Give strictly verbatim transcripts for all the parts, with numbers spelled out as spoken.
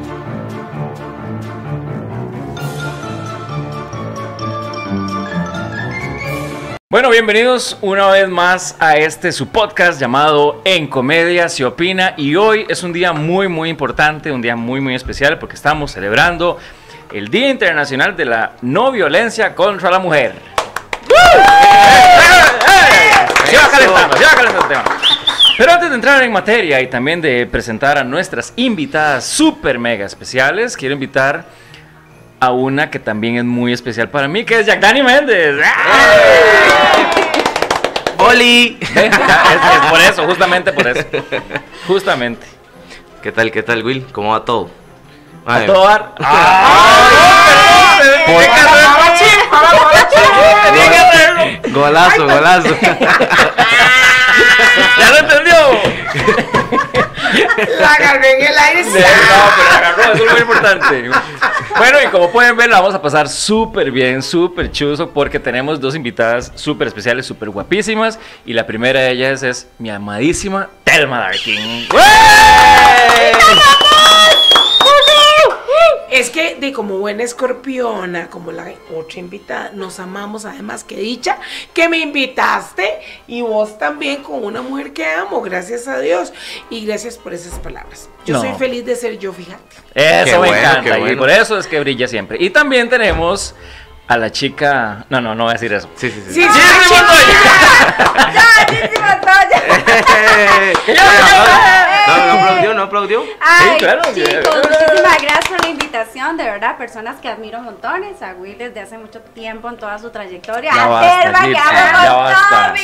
Bueno, bienvenidos una vez más a este su podcast llamado En Comedia se opina, y hoy es un día muy muy importante, un día muy muy especial porque estamos celebrando el Día Internacional de la No Violencia contra la Mujer. Se va calentando, se va calentando el tema. Pero antes de entrar en materia y también de presentar a nuestras invitadas super mega especiales, quiero invitar a una que también es muy especial para mí, que es Yacdani Méndez. ¡Oli! Es, es por eso, justamente por eso. Justamente. ¿Qué tal, qué tal, Will? ¿Cómo va todo? A todo dar. Golazo, golazo. ¿Ya lo entendió? La agarré en el aire. No, pero la agarró, eso es muy importante. Bueno, y como pueden ver, la vamos a pasar súper bien, súper chuzo, porque tenemos dos invitadas súper especiales, súper guapísimas. Y la primera de ellas es mi amadísima Thelma Darking. Es que, de como buena escorpiona, como la otra invitada, nos amamos. Además, que dicha que me invitaste, y vos también, con una mujer que amo, gracias a Dios. Y gracias por esas palabras. Yo No. soy feliz de ser yo, fíjate. Eso Qué me bueno, encanta, qué bueno. y por eso es que brilla siempre. Y también tenemos a la chica... No, no, no voy a decir eso. Sí, sí, sí. Sí, ¡Sí, sí, sí, sí. ¡Ya, Jessy Montoya! No, no aplaudió, no aplaudió. Ay, Sí, claro. chicos, muchísimas gracias por la invitación, de verdad, personas que admiro montones, a Will desde hace mucho tiempo en toda su trayectoria, Ya a basta, Thelma, que Gypsy, amo ya con basta. todo mi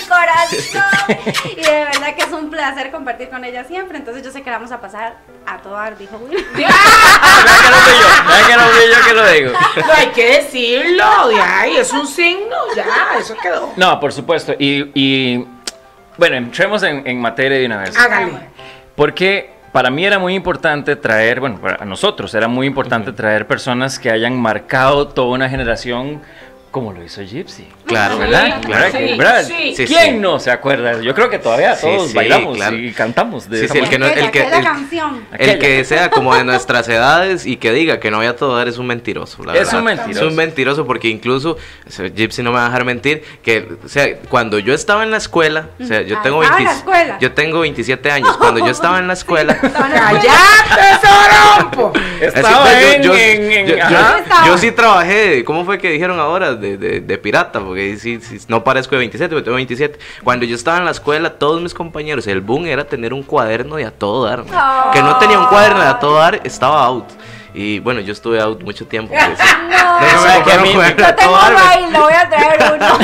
corazón, y de verdad que es un placer compartir con ella siempre, entonces yo sé que la vamos a pasar a todo dar, dijo Will. Vean que no fui yo, vean que no fui yo que lo digo. No hay que decirlo, de ahí, es un signo, ya, eso quedó. No, por supuesto. Y, y bueno, entremos en, en materia de una vez. Hágale. Porque para mí era muy importante traer, bueno, para nosotros era muy importante traer personas que hayan marcado toda una generación, como lo hizo Gypsy. Claro, ¿Verdad? Sí, ¿Verdad? sí, ¿Verdad? sí. Sí, ¿Quién sí. no se acuerda? Yo creo que todavía Sí, todos sí, bailamos claro. y cantamos de Sí, esa sí, el que no- manera. el que- Aquella el- canción. El que sea como de nuestras edades y que diga que no había todo dar es un mentiroso, la Es verdad. un mentiroso. Es un mentiroso porque incluso, o sea, Gypsy no me va a dejar mentir, que, o sea, cuando yo estaba en la escuela, o sea, yo Ah, tengo, estaba en la veinte escuela. yo tengo veintisiete años, cuando yo estaba en la escuela... ¡Cállate, Sorompo! Estaba Así, en, yo, yo- en- en- yo- yo- ajá. Estaba. yo sí trabajé, ¿cómo fue que dijeron ahora? De, de, de pirata, porque sí, sí, no parezco de veintisiete, pero tengo veintisiete. Cuando yo estaba en la escuela, todos mis compañeros, el boom era tener un cuaderno de a todo dar. man. Oh. Que no tenía un cuaderno de a todo dar, estaba out. Y bueno, yo estuve out mucho tiempo. porque sí. No, No, Eso es que a mí- un cuaderno de yo a tengo todo dar, uno man. ahí, le voy a traer uno.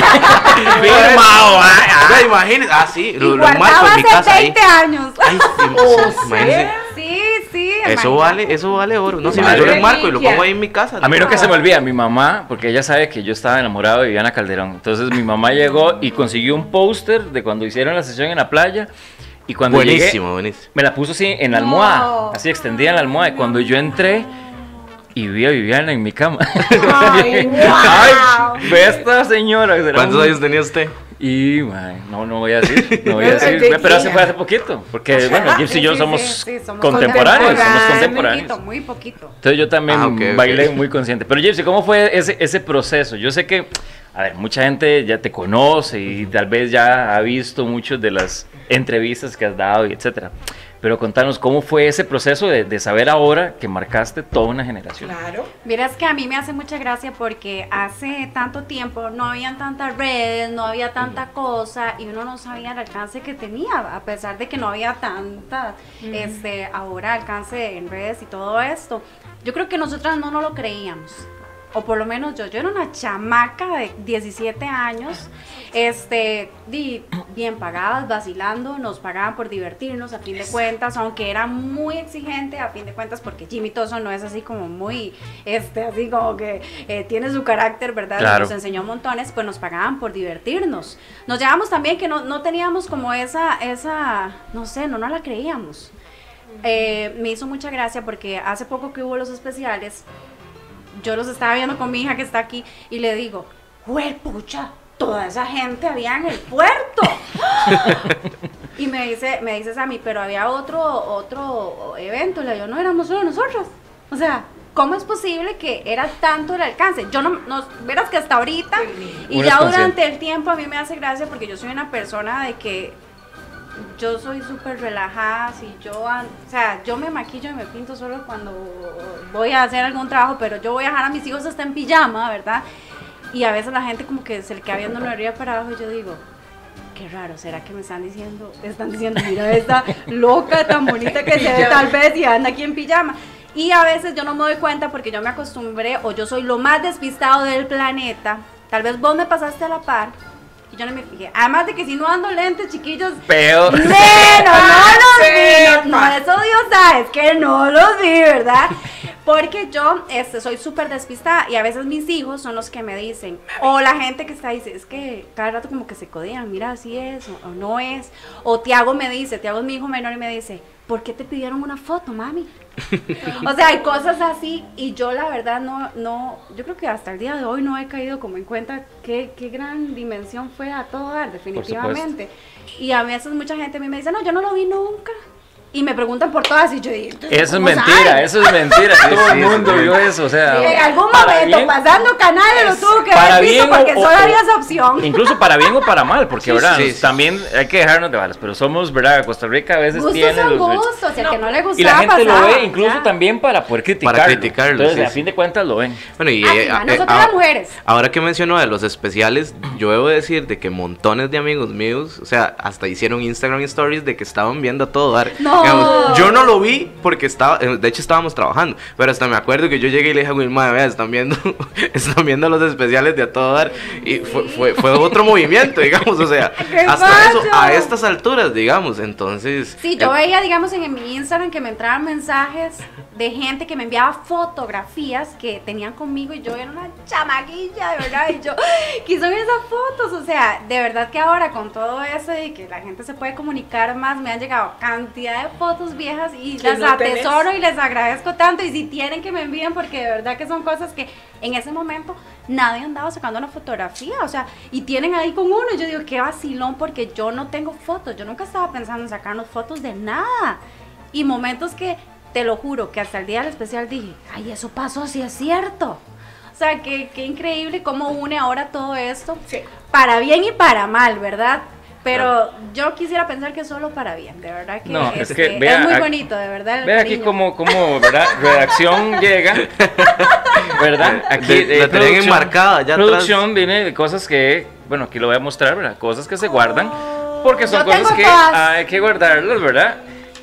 Firmado, ah, ah. O sea, imagínense, ah, sí, Y lo, lo guardado marco en mi hace casa ahí. veinte años. Ay, sí, imagínense. Sí, sí. Eso imagínate. vale, eso vale oro. No, si Vale. yo lo marco y lo pongo ahí en mi casa. A mí no que se me olvida, mi mamá, porque ella sabe que yo estaba enamorado de Viviana Calderón. Entonces mi mamá llegó y consiguió un póster de cuando hicieron la sesión en la playa. Y cuando Buenísimo, llegué, buenísimo. me la puso así en la No. almohada, así extendida en la almohada. Y cuando yo entré y vi a Viviana en mi cama. Ay, wow. Ay, ve esta señora. será ¿Cuántos un- años tenía usted? Y, man, no, no voy a decir, no voy a Pero decir, te pero hace quiera. fue hace poquito, porque bueno, Gypsy y yo Sí, somos, sí, sí, somos contemporáneos, somos contemporáneos. contemporáneos. Muy poquito, muy poquito. Entonces yo también Ah, ok, ok. bailé muy consciente. Pero Gypsy, ¿cómo fue ese, ese proceso? Yo sé que, a ver, mucha gente ya te conoce y tal vez ya ha visto muchas de las entrevistas que has dado y etcétera. Pero contanos, ¿cómo fue ese proceso de, de saber ahora que marcaste toda una generación? Claro. Miras que a mí me hace mucha gracia porque hace tanto tiempo no habían tantas redes, no había tanta cosa y uno no sabía el alcance que tenía, a pesar de que no había tanta, este, ahora alcance en redes y todo esto. Yo creo que nosotras no nos lo creíamos. O por lo menos yo, yo era una chamaca de diecisiete años, este, di, bien pagadas, vacilando, nos pagaban por divertirnos a fin de cuentas, aunque era muy exigente a fin de cuentas, porque Jimmy Toso no es así como muy, este, así como que eh, tiene su carácter, ¿verdad? Claro. Nos enseñó montones, pues nos pagaban por divertirnos. Nos llevamos también que no, no teníamos como esa, esa, no sé, no nos la creíamos. Eh, me hizo mucha gracia porque hace poco que hubo los especiales, yo los estaba viendo con mi hija que está aquí y le digo, ¡juepucha! Toda esa gente había en el puerto. Y me dice, me dices a mí, pero había otro, otro evento. Le digo, no éramos solo nosotros. O sea, ¿cómo es posible que era tanto el alcance? Yo no, no verás que hasta ahorita y Uno ya es durante consciente. el tiempo a mí me hace gracia porque yo soy una persona de que yo soy súper relajada, si yo, an- o sea, yo me maquillo y me pinto solo cuando voy a hacer algún trabajo, pero yo voy a dejar a mis hijos hasta en pijama, ¿verdad? Y a veces la gente como que se le queda viendo de arriba para abajo y yo digo, qué raro, ¿será que me están diciendo, están diciendo, mira esta loca tan bonita que se ve tal vez y anda aquí en pijama? Y a veces yo no me doy cuenta porque yo me acostumbré o yo soy lo más despistado del planeta. Tal vez vos me pasaste a la par y yo no me fijé. Además de que si no ando lentes, chiquillos, Peor. menos, no los Sepa. vi. No, eso Dios sabe, es que no los vi, ¿verdad? Porque yo este, soy súper despistada y a veces mis hijos son los que me dicen, o la gente que está ahí dice, es que cada rato como que se codían, mira, así es o, o no es. O Tiago me dice, Tiago es mi hijo menor y me dice, ¿por qué te pidieron una foto, mami? O sea, hay cosas así y yo la verdad no, no, yo creo que hasta el día de hoy no he caído como en cuenta qué, qué gran dimensión fue a todo dar, definitivamente. Y a veces mucha gente a mí me dice, no, yo no lo vi nunca. Y me preguntan por todas y yo digo, Eso es ¿cómo mentira, saben? eso es mentira. Todo sí, el eso mundo es vio eso, o sea. En algún para momento, bien- pasando canales, lo tuvo que para haber visto bien o- porque o- solo o- había esa opción. Incluso para bien o para mal, porque Sí, ¿verdad? sí, sí. También hay que dejarnos de balas, pero somos, ¿verdad? Costa Rica a veces Gustos tiene son los... gustos, y al que no le gustaba Y la gente lo pasaba, ve incluso ya. también para poder criticarlo. Para criticarlo, Entonces, sí, a sí. fin de cuentas lo ven. Bueno, y Ah, eh, sí, eh, ma, nosotros ah, las mujeres. ahora que mencionó de los especiales, yo debo decir de que montones de amigos míos, o sea, hasta hicieron Instagram stories de que estaban viendo a todo dar. No. Digamos, yo no lo vi porque estaba, eh, de hecho estábamos trabajando, pero hasta me acuerdo que yo llegué y le dije a Wilma, vea, están viendo, están viendo los especiales de a todo dar, y fue, fue, fue otro movimiento, digamos, o sea, ¡Qué hasta eso, macho! a estas alturas, digamos, entonces... Sí, yo eh, veía, digamos, en mi Instagram que me entraban mensajes de gente que me enviaba fotografías que tenían conmigo y yo era una chamaquilla, de verdad, y yo, ¿qué son esas fotos? O sea, de verdad que ahora con todo eso y que la gente se puede comunicar más, me han llegado cantidad de fotos viejas y Que las no tenés. atesoro y les agradezco tanto y si tienen que me envíen porque de verdad que son cosas que en ese momento nadie andaba sacando una fotografía, o sea, y tienen ahí con uno y yo digo, qué vacilón porque yo no tengo fotos, yo nunca estaba pensando en sacarnos fotos de nada y momentos que te lo juro que hasta el día del especial dije, ay, eso pasó, sí es cierto. O sea, que, que increíble cómo une ahora todo esto, Sí. para bien y para mal, ¿verdad? Pero yo quisiera pensar que solo para bien, de verdad que, No, es este, que vea, es muy aquí- bonito, de verdad. el Ve aquí cariño. como, como, ¿verdad? Redacción llega, ¿verdad? Aquí De- la tenían enmarcada allá atrás. Producción viene de cosas que, bueno, aquí lo voy a mostrar, ¿verdad? Cosas que se guardan, porque son Yo cosas tengo que todas. hay que guardarlas, ¿verdad?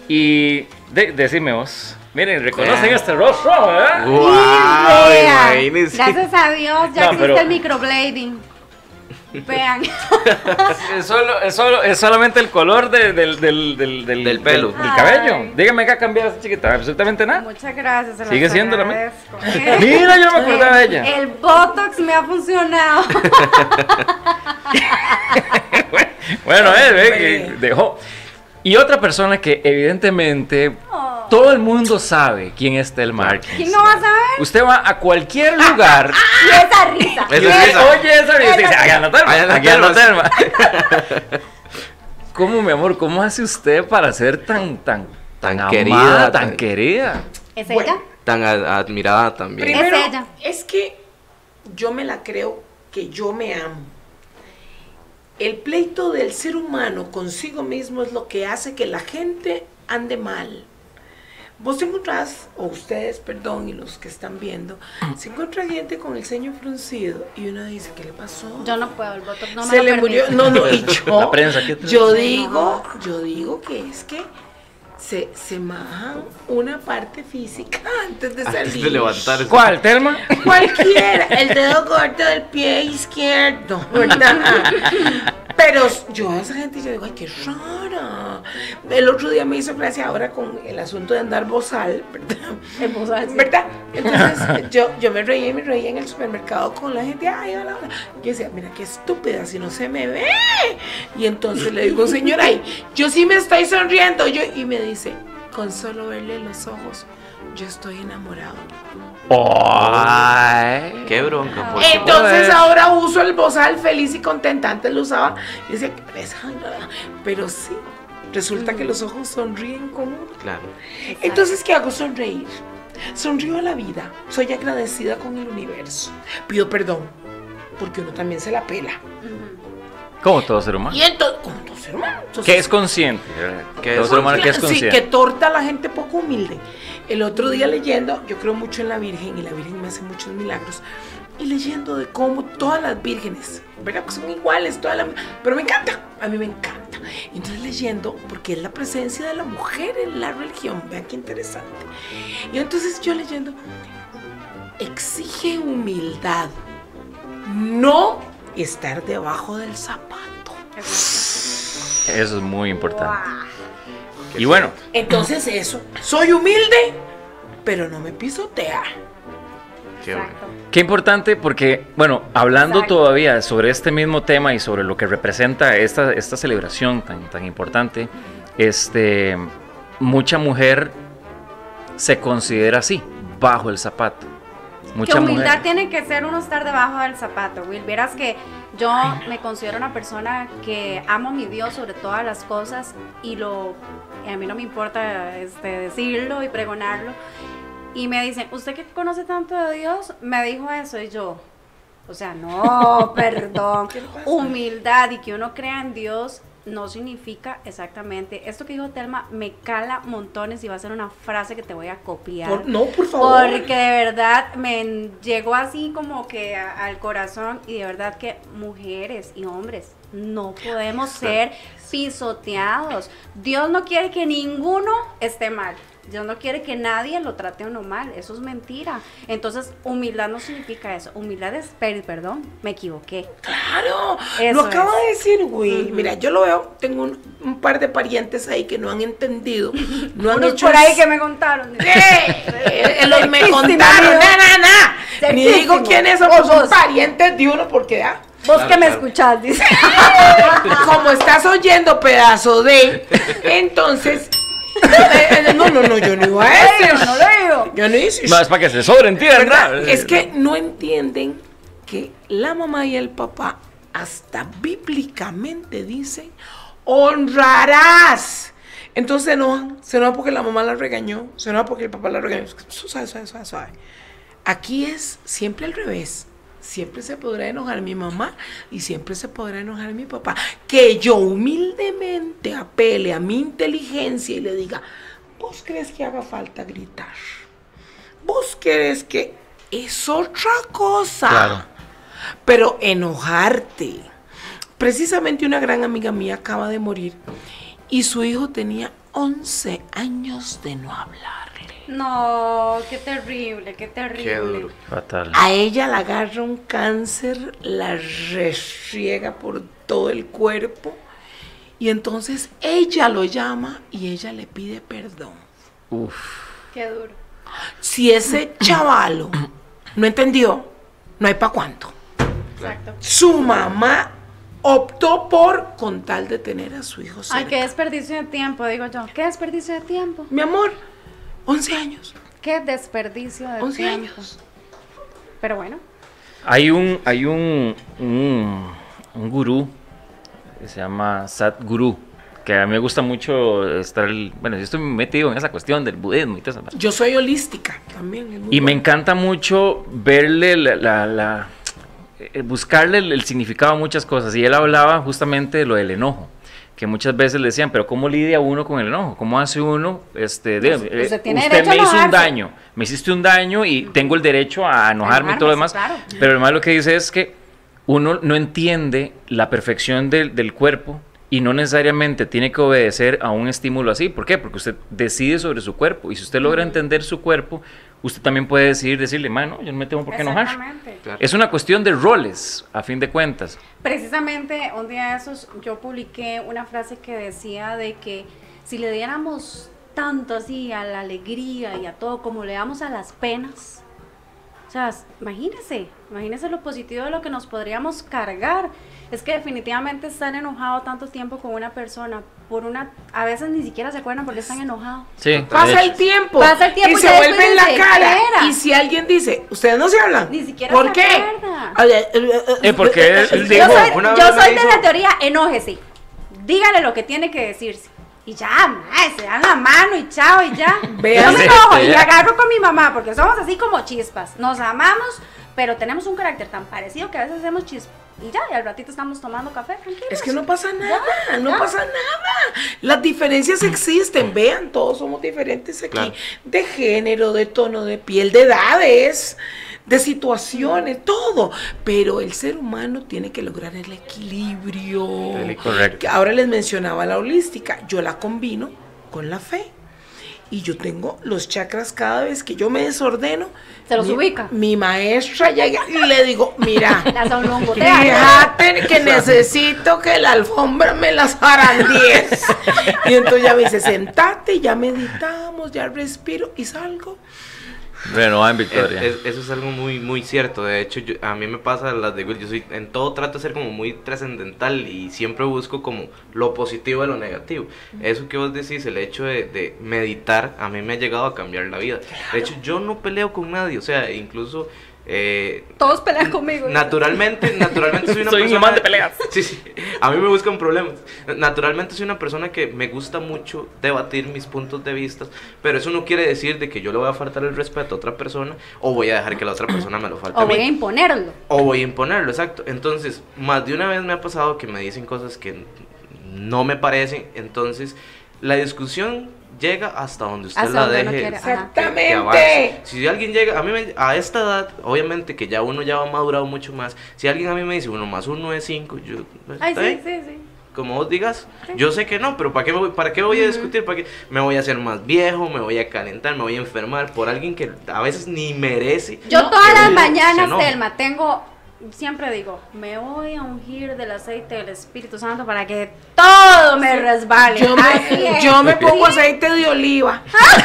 Y de, decime vos, miren, reconocen Vea. este rostro, ¿verdad? ¡Guau! Vea, Imagínense. gracias a Dios ya No, existe pero- el microblading. Vean. Es, solo, es, solo, es solamente el color de- del, del, del, del, Del pelo. del cabello. Ay. Dígame qué ha cambiado esa chiquita, absolutamente nada. Muchas gracias. se las Sigue siendo la mi- agradezco. Mira, yo no me acordaba de ella. El Botox me ha funcionado. Bueno, eh, ve que dejó. Y otra persona que evidentemente Oh. todo el mundo sabe quién es Telma Atkins. ¿Quién no va a saber? Usted va a cualquier lugar Y esa risa. Esa y usted risa. oye esa risa y dice, "Ay, anda Telma, Ay, anda aquí anda Telma". Telma". ¿Cómo, mi amor, cómo hace usted para ser tan, tan, Tan amada, querida, tan tan- querida? ¿Es Bueno. ella? Tan a- admirada también. Primero, Es ella. es que yo me la creo que yo me amo. El pleito del ser humano consigo mismo es lo que hace que la gente ande mal. Vos te encontrás, o ustedes, perdón, y los que están viendo, se encuentra gente con el ceño fruncido y uno dice, ¿qué le pasó? Yo no puedo, el Botox no me Se lo le permite. murió. No, no, y yo, La prensa, ¿qué te- yo Sí, digo, yo digo que es que se, se majan una parte física antes de salir. Antes de levantarse. ¿Cuál, Telma? Cualquiera, el dedo corto del pie izquierdo, ¿verdad? Pero yo a esa gente yo digo, ay, qué rara. El otro día me hizo gracia ahora con el asunto de andar bozal, ¿verdad? El bozal, sí. ¿Verdad? Entonces yo, yo me reía y me reía en el supermercado con la gente, ay, hola, hola. Yo decía, mira qué estúpida, si no se me ve. Y entonces le digo, señora, ay, yo sí me estoy sonriendo. Yo, y me dice, con solo verle los ojos, yo estoy enamorado. Ay. Qué bronca. porque- Entonces Joder. ahora uso el bozal feliz y contenta. Antes lo usaba y decía que pereza, pero sí, resulta que los ojos sonríen con uno. Claro. Entonces, ¿qué hago? Sonreír. Sonrío a la vida, soy agradecida con el universo. Pido perdón, porque uno también se la pela. Como todo ser humano. Y entonces, como todo ser humano. Entonces, ¿Qué es consciente? ¿Qué Todo es ser humano que es sí, consciente. que torta a la gente poco humilde. El otro día leyendo, yo creo mucho en la Virgen y la Virgen me hace muchos milagros. Y leyendo de cómo todas las vírgenes, ¿verdad? Que son iguales, todas las, pero me encanta, a mí me encanta. Entonces leyendo, porque es la presencia de la mujer en la religión, vean qué interesante. Y entonces yo leyendo, exige humildad, no estar debajo del zapato. Eso es muy importante. Wow. Y bueno, Entonces eso, soy humilde, pero no me pisotea. Qué bueno. Exacto. qué importante porque, bueno, hablando Exacto. todavía sobre este mismo tema y sobre lo que representa esta, esta celebración tan, tan importante, este, mucha mujer se considera así, bajo el zapato. Mucha Que humildad mujer. tiene que ser uno estar debajo del zapato, Will. Vieras que yo me considero una persona que amo a mi Dios sobre todas las cosas y lo y a mí no me importa este, decirlo y pregonarlo. Y me dicen, ¿usted que conoce tanto de Dios? Me dijo eso y yo, o sea, no, perdón. ¿Qué le pasa? Humildad y que uno crea en Dios no significa exactamente. Esto que dijo Telma me cala montones y va a ser una frase que te voy a copiar. Por- no, por favor. Porque de verdad me llegó así como que a- al corazón y de verdad que mujeres y hombres no podemos ser pisoteados. Dios no quiere que ninguno esté mal. Dios no quiere que nadie lo trate a uno mal. Eso es mentira. Entonces, humildad no significa eso. Humildad es, per- perdón, me equivoqué. Claro, Eso lo acaba es. de decir, güey. Ujú. Mira, yo lo veo, tengo un, un par de parientes ahí que no han entendido, no han Unos hecho por ahí el- que me contaron. ¡Eh! Eh, eh, los me Certísimo, contaron, amigo. na, na, na. Ni Certísimo. digo quiénes son, pues Vos, son vos. parientes de uno porque ah, Vos Claro, que me claro. escuchás, dice. como estás oyendo pedazo de, entonces, eh, eh, no, no, no, yo no iba a No, decir, no lo digo. yo no hice. No, es para que se sobreentienda. ¿Verdad? Es que no entienden que la mamá y el papá hasta bíblicamente dicen honrarás. Entonces se enojan, se enojan porque la mamá la regañó, se enojan porque el papá la regañó. Suave, suave, suave, suave. Aquí es siempre al revés. Siempre se podrá enojar mi mamá y siempre se podrá enojar mi papá. Que yo humildemente apele a mi inteligencia y le diga, ¿vos crees que haga falta gritar? ¿Vos crees que es otra cosa? Claro. Pero enojarte. Precisamente una gran amiga mía acaba de morir y su hijo tenía once años de no hablarle. No, qué terrible, qué terrible. Qué duro. Fatal. A ella la agarra un cáncer, la restriega por todo el cuerpo y entonces ella lo llama y ella le pide perdón. Uf. Qué duro. Si ese chavalo no entendió, no hay pa' cuánto. Exacto. Su mamá optó por con tal de tener a su hijo cerca. Ay, qué desperdicio de tiempo, digo yo. ¿Qué desperdicio de tiempo? Mi amor, once años. Qué desperdicio de once tiempo. años. Pero bueno, Hay un, hay un, un, un gurú que se llama Sadhguru, que a mí me gusta mucho estar, el- bueno, yo estoy metido en esa cuestión del budismo y todo eso. Yo soy holística también. es muy Y me bueno. encanta mucho verle la, la- la- eh, buscarle el, el significado a muchas cosas. Y él hablaba justamente de lo del enojo, que muchas veces le decían, pero ¿cómo lidia uno con el enojo? ¿Cómo hace uno? Este, de- Pues, eh, usted tiene usted derecho a me hizo un enojarse. daño, me hiciste un daño y tengo el derecho a enojarme y todo lo demás. enojarme, sí, claro. Pero además lo que dice es que uno no entiende la perfección del, del cuerpo y no necesariamente tiene que obedecer a un estímulo así. ¿Por qué? Porque usted decide sobre su cuerpo y si usted logra entender su cuerpo, usted también puede decidir decirle, mano, yo no me tengo por qué enojar. exactamente. Claro. Es una cuestión de roles, a fin de cuentas. Precisamente un día de esos yo publiqué una frase que decía de que si le diéramos tanto así a la alegría y a todo como le damos a las penas, o sea, imagínese, imagínese lo positivo de lo que nos podríamos cargar. Es que definitivamente estar enojado tanto tiempo con una persona por una, a veces ni siquiera se acuerdan porque están enojados. Sí, de Pasa el hecho. tiempo. Pasa el tiempo y y se ya vuelve después en la dice, cara. ¿qué era? Y si alguien dice, ustedes no se hablan. Ni siquiera ¿Por se qué? acuerda. A ver, eh, eh, Eh, porque él- él Yo dijo, soy, una yo vez me soy de hizo- la teoría, enójese, dígale lo que tiene que decirse. Y ya, mae, se dan la mano y chao y ya. Vean. Yo me enojo y agarro con mi mamá porque somos así como chispas. Nos amamos, pero tenemos un carácter tan parecido que a veces hacemos chispas. Y ya, y al ratito estamos tomando café, tranquilos. Es que no pasa nada, Ya, no ya. pasa nada. Las diferencias existen, vean, todos somos diferentes aquí. Claro. De género, de tono de piel, de edades, de situaciones, todo. Pero el ser humano tiene que lograr el equilibrio. Correcto. Que ahora les mencionaba la holística, yo la combino con la fe. Y yo tengo los chakras cada vez que yo me desordeno. Se los mi, ubica. Mi maestra llega y le digo, mira, La sonlongotea. fíjate que necesito que la alfombra me las zarandees. Y entonces ya me dice, sentate, ya meditamos, ya respiro y salgo. Renovada en Victoria. Es- es- eso es algo muy muy cierto. De hecho, yo- a mí me pasa las de Will. Yo soy en todo trato de ser como muy trascendental y siempre busco como lo positivo de lo negativo. Eso que vos decís, el hecho de, de meditar, a mí me ha llegado a cambiar la vida. De hecho, yo no peleo con nadie, o sea, incluso eh, Todos pelean conmigo. naturalmente, naturalmente soy una Soy un persona imán de peleas. Sí, sí. A mí me buscan problemas. Naturalmente soy una persona que me gusta mucho debatir mis puntos de vista, pero eso no quiere decir de que yo le voy a faltar el respeto a otra persona o voy a dejar que la otra persona me lo falte O a mí. voy a imponerlo. O voy a imponerlo, exacto. Entonces, más de una vez me ha pasado que me dicen cosas que no me parecen, entonces la discusión llega hasta donde usted Hasta la donde uno deje. quiere, ajá. que- que Exactamente. avance. Si alguien llega, a mí me- a esta edad, obviamente que ya uno ya ha madurado mucho más, si alguien a mí me dice uno más uno es cinco, yo, pues, Ay, ¿está sí, bien? sí, sí. Como vos digas, yo sé que no, pero ¿para qué, me voy, ¿para qué voy a discutir? ¿Para qué me voy a hacer más viejo? ¿Me voy a calentar? ¿Me voy a enfermar por alguien que a veces ni merece? Yo No, todas que las uno se mañanas, enoje? Telma, tengo, siempre digo, me voy a ungir del aceite del Espíritu Santo para que todo me resbale. Yo Así me, es. yo me pongo aceite de oliva.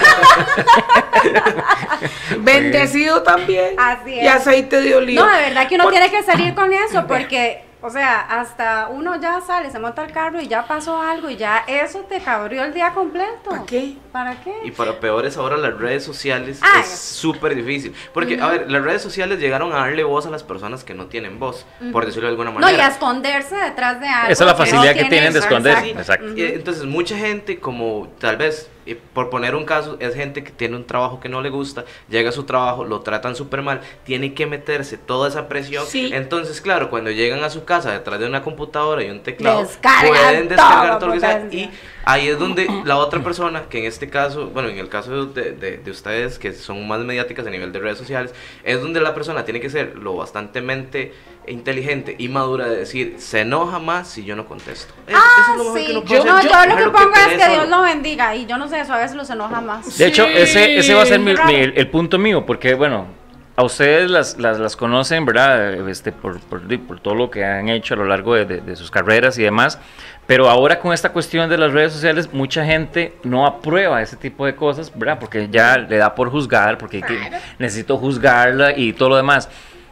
Bendecido también. Así Y es. aceite de oliva. No, de verdad que uno Por- tiene que salir con eso porque, o sea, hasta uno ya sale, se monta al carro y ya pasó algo y ya eso te cabrió el día completo. ¿Para qué? ¿Para qué? Y para peores ahora las redes sociales Ah, es súper difícil. Porque, a ver, las redes sociales llegaron a darle voz a las personas que no tienen voz, por decirlo de alguna No, manera. y a esconderse detrás de algo. Esa es la que facilidad no que tienen de exacto. esconder. Sí, Exacto. y, eh, entonces mucha gente, como tal vez, eh, por poner un caso, es gente que tiene un trabajo que no le gusta, llega a su trabajo, lo tratan súper mal, tiene que meterse toda esa presión. Sí. Entonces, claro, cuando llegan a su casa detrás de una computadora y un teclado, Descargan pueden descargar todo, todo lo que sea. potencia. Y ahí es donde la otra persona, que en este caso, bueno, en el caso de, de, de ustedes que son más mediáticas a nivel de redes sociales, es donde la persona tiene que ser lo bastantemente inteligente y madura de decir, se enoja más si yo no contesto. Es- Ah, eso es lo mejor sí. que uno Yo, puede no, hacer, yo lo que dejarlo pongo es pelee que Dios solo. lo bendiga y yo no sé eso, a veces los enoja más. De hecho, Sí. ese, ese va a ser mi- Raro. mi- el, el punto mío, porque bueno, a ustedes las, las, las conocen, ¿verdad? Este, por, por, por todo lo que han hecho a lo largo de, de- de sus carreras y demás, pero ahora con esta cuestión de las redes sociales, mucha gente no aprueba ese tipo de cosas, ¿verdad? Porque ya le da por juzgar, porque hay que- necesito juzgarla y todo lo demás.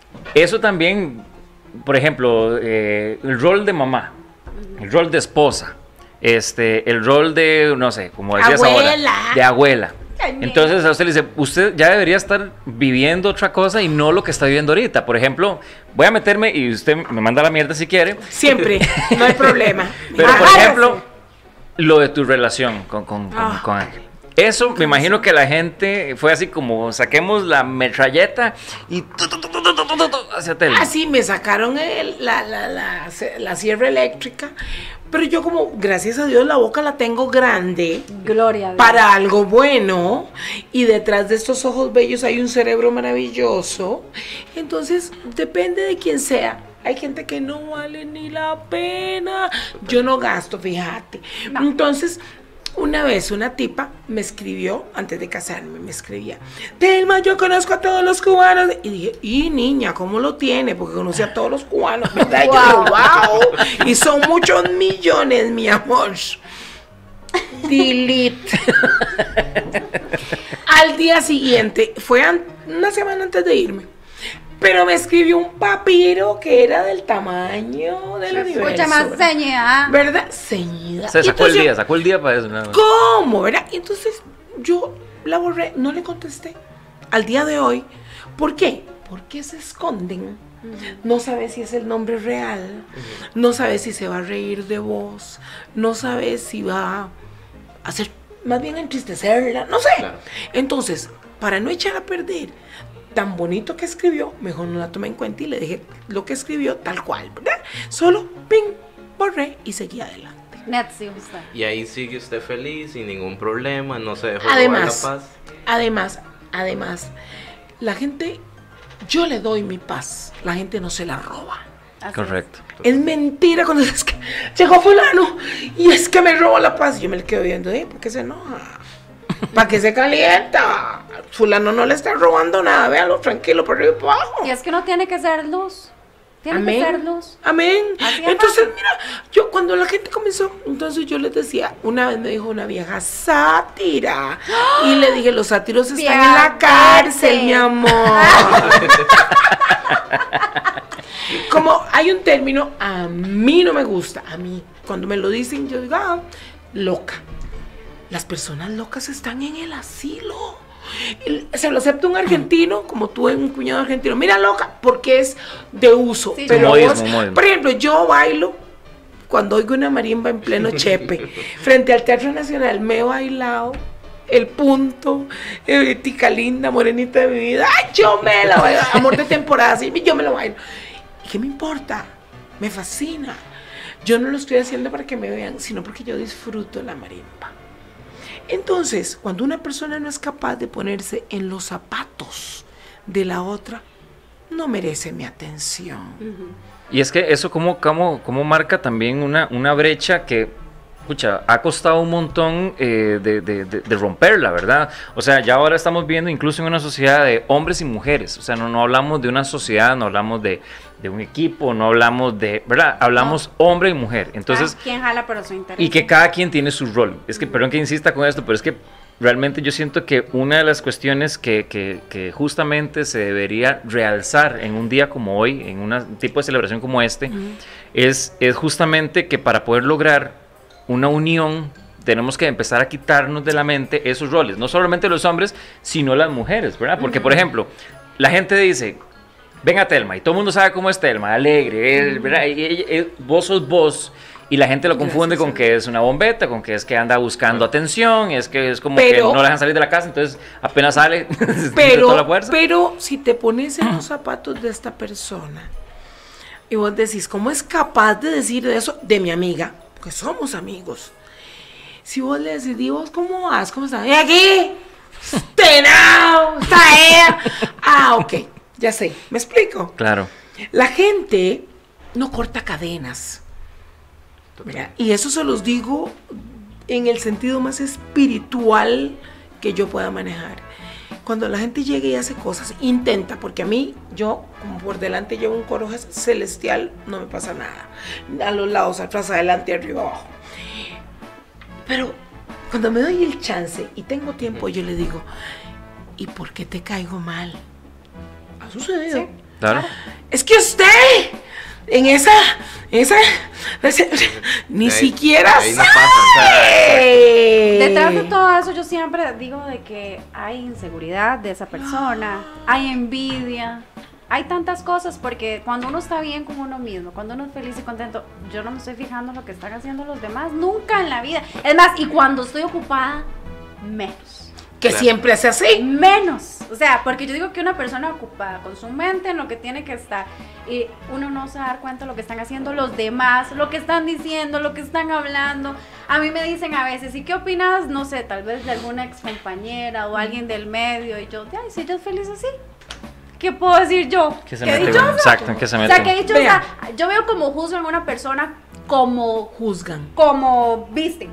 Eso también, por ejemplo, eh, el rol de mamá, el rol de esposa, este, el rol de, no sé, como decías Abuela. ahora, de abuela. Ay, mira. Entonces a usted le dice, usted ya debería estar viviendo otra cosa y no lo que está viviendo ahorita. Por ejemplo, voy a meterme y usted me manda la mierda si quiere, Siempre, no hay problema. pero por Agárrese. ejemplo, lo de tu relación con, con, con, Ah. con Ángel. Eso me imagino que la gente fue así como saquemos la metralleta y tu, tu, tu, tu, tu, tu, tu, tu, hacia Telma. Así me sacaron el- la, la, la, la sierra eléctrica, pero yo como, gracias a Dios, la boca la tengo grande Gloria a Dios. para algo bueno, y detrás de estos ojos bellos hay un cerebro maravilloso. Entonces, depende de quién sea. Hay gente que no vale ni la pena. Yo no gasto, fíjate. No. Entonces, una vez una tipa me escribió, antes de casarme, me escribía, Telma, yo conozco a todos los cubanos. Y dije, y niña, ¿cómo lo tiene? Porque conoce a todos los cubanos, ¿verdad? Y yo Wow. dije, wow. Y son muchos millones, mi amor. Delete. Al día siguiente, fue an- una semana antes de irme, pero me escribió un papiro que era del tamaño del universo. Escucha más ¿verdad? ceñida. ¿Verdad? Ceñida. Se Y sacó el entonces día, sacó el día para eso. nada más. ¿Cómo? ¿Verdad? Y entonces yo la borré, no le contesté. Al día de hoy. ¿Por qué? Porque se esconden. No sabes si es el nombre real. No sabes si se va a reír de vos. No sabes si va hacer, más bien entristecerla, no sé. Claro. Entonces, para no echar a perder tan bonito que escribió, mejor no la tomé en cuenta y le dejé lo que escribió tal cual, ¿verdad? Solo, ping, borré y seguí adelante. Net, sí, usted. Y ahí sigue usted feliz, sin ningún problema, no se dejó Además, robar la paz. además, además, la gente, yo le doy mi paz, la gente no se la roba. Así Correcto. Es mentira cuando es que llegó fulano y es que me robó la paz. Yo me le quedo viendo, ¿eh? ¿Por qué se enoja? ¿Para qué se calienta? Fulano no le está robando nada, véalo tranquilo por arriba y por abajo. es. Y es que no tiene que ser luz. Tiene Amén. que ser luz. Amén. Así es Entonces, fácil. mira, yo cuando la gente comenzó, entonces yo les decía, una vez me dijo una vieja, sátira. Y le dije, los sátiros están en la cárcel, mi amor. Como hay un término, a mí no me gusta, a mí, cuando me lo dicen, yo digo, ah, loca. Las personas locas están en el asilo. El- Se lo acepta un argentino, como tú, un cuñado argentino. Mira, loca, porque es de uso. Sí, pero modismo, vos, modismo. por ejemplo, yo bailo cuando oigo una marimba en pleno Chepe, frente al Teatro Nacional, me he bailado el punto, eh, tica linda, morenita de mi vida. ¡Ay, yo me la bailo! Amor de temporada, sí, yo me lo bailo. ¿Y qué me importa? Me fascina. Yo no lo estoy haciendo para que me vean, sino porque yo disfruto la marimba. Entonces, cuando una persona no es capaz de ponerse en los zapatos de la otra, no merece mi atención. Y es que eso como, como, como marca también una, una brecha que, pucha, ha costado un montón eh, de, de, de, de romperla, ¿verdad? O sea, ya ahora estamos viendo incluso en una sociedad de hombres y mujeres. O sea, no, no hablamos de una sociedad, no hablamos de, de un equipo, no hablamos de, ¿verdad? Hablamos no. hombre y mujer. Entonces, Ah, ¿quién jala por su interés? y que cada quien tiene su rol. Es que, perdón que insista con esto, pero es que realmente yo siento que una de las cuestiones que, que, que justamente se debería realzar en un día como hoy, en un tipo de celebración como este, uh-huh. es, es justamente que para poder lograr una unión tenemos que empezar a quitarnos de la mente esos roles, no solamente los hombres, sino las mujeres, ¿verdad? Porque, uh-huh. por ejemplo, la gente dice, venga Telma, y todo el mundo sabe cómo es Telma, alegre, uh-huh. ¿verdad? Y, y, y, vos sos vos. Y la gente lo confunde Gracias, con que es una bombeta, con que es que anda buscando atención, es que es como pero, que no la dejan salir de la casa, entonces apenas sale pero, toda la fuerza. Pero si te pones en los zapatos de esta persona y vos decís, ¿cómo es capaz de decir eso de mi amiga? Porque somos amigos. Si vos le decís, ¿y vos cómo vas? ¿Cómo estás? ¿Y aquí? ¡Tenao! ¡Está ella! Ah, ok, ya sé, ¿me explico? Claro. La gente no corta cadenas. Mira, y eso se los digo en el sentido más espiritual que yo pueda manejar. Cuando la gente llega y hace cosas, intenta, porque a mí, yo, como por delante llevo un coro celestial, no me pasa nada. A los lados, atrás, adelante, arriba, abajo. Pero cuando me doy el chance y tengo tiempo, yo le digo, ¿y por qué te caigo mal? ¿Ha sucedido? Sí, claro. Es que usted... En esa, esa, esa ni ahí, siquiera ahí no sabe. Detrás de todo eso yo siempre digo de que hay inseguridad de esa persona, hay envidia, hay tantas cosas, porque cuando uno está bien con uno mismo, cuando uno es feliz y contento, yo no me estoy fijando en lo que están haciendo los demás, nunca en la vida. Es más, y cuando estoy ocupada, menos. Que claro. Siempre hace así. Menos. O sea, porque yo digo que una persona ocupada con su mente en lo que tiene que estar, y uno no se va a dar cuenta de lo que están haciendo los demás, lo que están diciendo, lo que están hablando. A mí me dicen a veces, ¿y qué opinas? No sé, tal vez de alguna ex compañera o alguien del medio, y yo, ay, si ella es feliz así, ¿qué puedo decir yo? ¿Qué se ¿Qué mete? dichosa? Exacto, ¿qué se mete? O sea, que dichosa. Yo veo como juzgan a una persona como juzgan, como visten.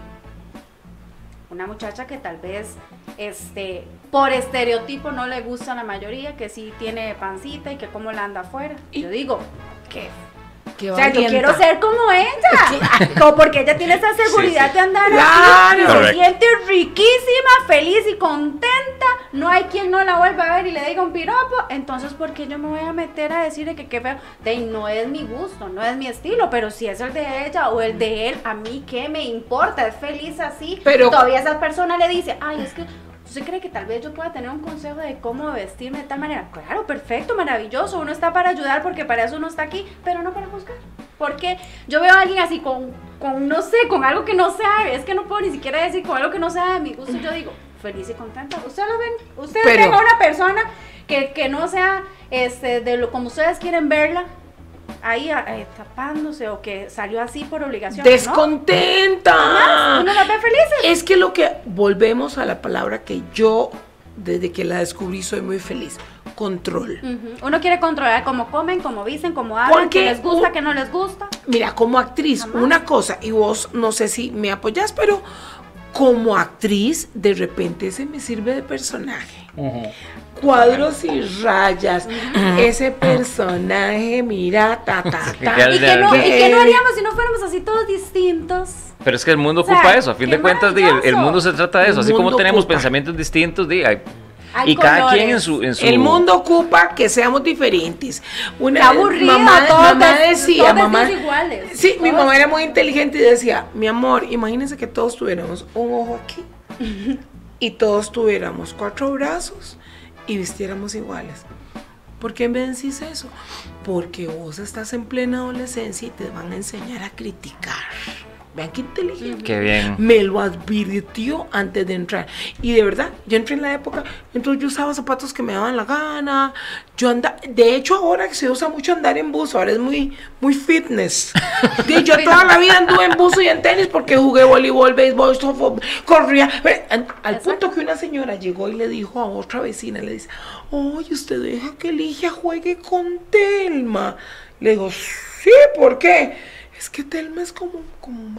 Una muchacha que tal vez este por estereotipo no le gusta a la mayoría, que sí tiene pancita y que cómo la anda afuera. Y yo digo, ¿qué? Qué o sea, valienta. yo quiero ser como ella, como porque ella tiene esa seguridad sí, sí. de andar claro. así, se siente riquísima, feliz y contenta, no hay quien no la vuelva a ver y le diga un piropo, entonces ¿por qué yo me voy a meter a decirle que qué feo? De no es mi gusto, no es mi estilo, pero si es el de ella o el de él, a mí qué me importa, es feliz así, pero todavía esa persona le dice, ay, es que ¿usted cree que tal vez yo pueda tener un consejo de cómo vestirme de tal manera? Claro, perfecto, maravilloso, uno está para ayudar porque para eso uno está aquí, pero no para juzgar. Porque yo veo a alguien así con, con, no sé, con algo que no sea, es que no puedo ni siquiera decir con algo que no sea de mi gusto, yo digo, feliz y contenta. Ustedes lo ven, ustedes Pero, ven a una persona que, que no sea este, de lo como ustedes quieren verla, ahí eh, tapándose o que salió así por obligación. Descontenta. ¿No? Uno las ve felices. Es que lo que, volvemos a la palabra que yo, desde que la descubrí, soy muy feliz. Control. Uh-huh. Uno quiere controlar cómo comen, cómo dicen, cómo hablan, Porque qué les gusta, un, qué no les gusta. Mira, como actriz, Jamás. una cosa, y vos no sé si me apoyás, pero como actriz, de repente se me sirve de personaje. Uh-huh. Cuadros y rayas. Uh-huh. Ese personaje, mira, ta, ta, ta. ¿Y qué no, ¿Y qué no haríamos si no fuéramos así todos distintos? Pero es que el mundo o sea, ocupa eso, a fin de cuentas, di, el, el mundo se trata de eso, el así como tenemos ocupa. pensamientos distintos, di, hay, Hay y colores. cada quien en su, en su... El mundo ocupa que seamos diferentes. Una Qué aburrido, mamá, todos mamá ves- decía, todos mamá, vestidos iguales. sí, mi Todos- mamá era muy inteligente y decía, mi amor, imagínense que todos tuviéramos un ojo aquí y todos tuviéramos cuatro brazos y vistiéramos iguales. ¿Por qué me decís eso? Porque vos estás en plena adolescencia y te van a enseñar a criticar. Vean qué inteligente. Qué bien. Me lo advirtió antes de entrar. Y de verdad, yo entré en la época, entonces yo usaba zapatos que me daban la gana. Yo andaba, de hecho ahora que se usa mucho andar en buzo, ahora es muy, muy fitness. Y yo toda la vida anduve en buzo y en tenis porque jugué voleibol, béisbol, softball, corría. Al punto que una señora llegó y le dijo a otra vecina, le dice, oye, usted deja que Ligia juegue con Telma. Le digo, sí, ¿por qué? Es que Telma es como, como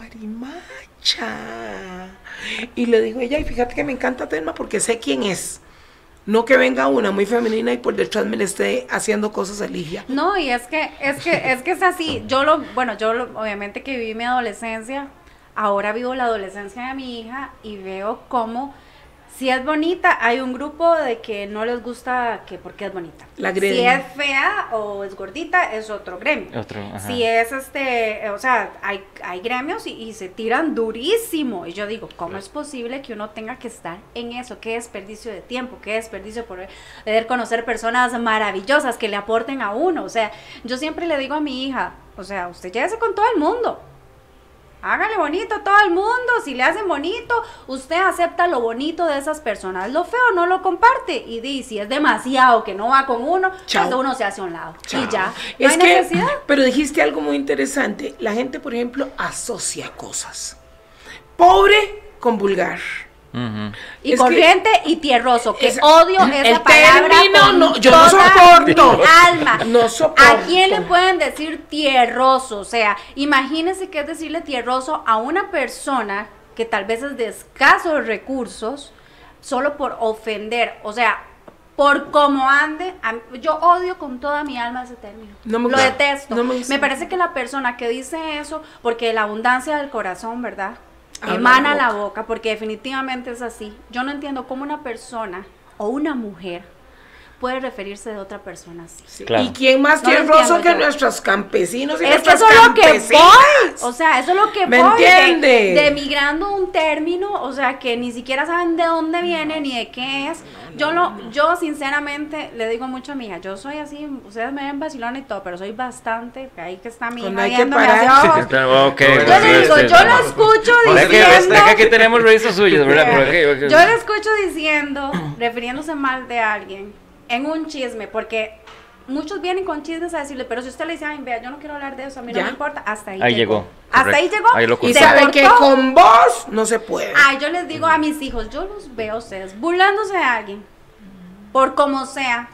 marimacha. Y le digo ella, y fíjate que me encanta Telma porque sé quién es. No que venga una muy femenina y por detrás me le esté haciendo cosas a Ligia. No, y es que, es que, es que es así. Yo lo, bueno, yo lo, obviamente que viví mi adolescencia, ahora vivo la adolescencia de mi hija y veo cómo, si es bonita, hay un grupo de que no les gusta que porque es bonita. La agreden. Si es fea o es gordita, es otro gremio. Otro, ajá. Si es este, o sea, hay, hay gremios y, y se tiran durísimo. Y yo digo, ¿cómo es posible que uno tenga que estar en eso? Qué desperdicio de tiempo, qué desperdicio por poder conocer personas maravillosas que le aporten a uno. O sea, yo siempre le digo a mi hija, o sea, usted llévese con todo el mundo. Hágale bonito a todo el mundo, si le hacen bonito, usted acepta lo bonito de esas personas, lo feo no lo comparte y di, si es demasiado que no va con uno, Chao. pues uno se hace a un lado. Chao. Y ya, no es hay que, necesidad. pero dijiste algo muy interesante. La gente, por ejemplo, asocia cosas. Pobre con vulgar. Uh-huh. Y es corriente y tierroso, que es- odio esa el palabra término con no- yo no toda soporto. mi alma. No soporto. ¿A quién le pueden decir tierroso? O sea, imagínense que es decirle tierroso a una persona que tal vez es de escasos recursos, solo por ofender, o sea, por cómo ande. a- yo odio con toda mi alma ese término. No me Lo gusta. detesto. No me gusta. parece que la persona que dice eso, porque la abundancia del corazón, ¿verdad? Habla Emana la la boca, porque definitivamente es así. Yo no entiendo cómo una persona o una mujer puede referirse de otra persona así. Sí. Claro. ¿Y quién más No lo tierroso entiendo que yo. nuestros campesinos y Es que nuestras eso es lo que campesinas? voy, o sea, eso es lo que ¿Me voy, entiende? de, de migrando un término, o sea, que ni siquiera saben de dónde viene ni de qué es. Yo lo, yo sinceramente le digo mucho a mi hija, yo soy así, ustedes me ven vacilona y todo, pero soy bastante, ahí que está mi Cuando hija hay que viéndome parar. hacia abajo. Claro, ok. Yo le digo, Este, yo lo escucho Es que, diciendo. es que aquí tenemos registros suyos, ¿verdad? Pero, ok, ok. Yo le escucho diciendo, refiriéndose mal de alguien, en un chisme, porque muchos vienen con chismes a decirle, pero si usted le dice, ay, vea, yo no quiero hablar de eso, a mí no Ya. me importa, hasta ahí, Ahí llegó, Hasta correcto. ahí llegó. Ahí lo Y cortó. se sabe que cortó. con vos no se puede. Ay, yo les digo a mis hijos, yo los veo a ustedes burlándose de alguien, por como sea,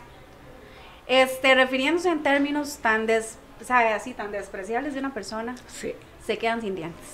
este, refiriéndose en términos tan des, sabe, así, tan despreciables de una persona, Sí. se quedan sin dientes.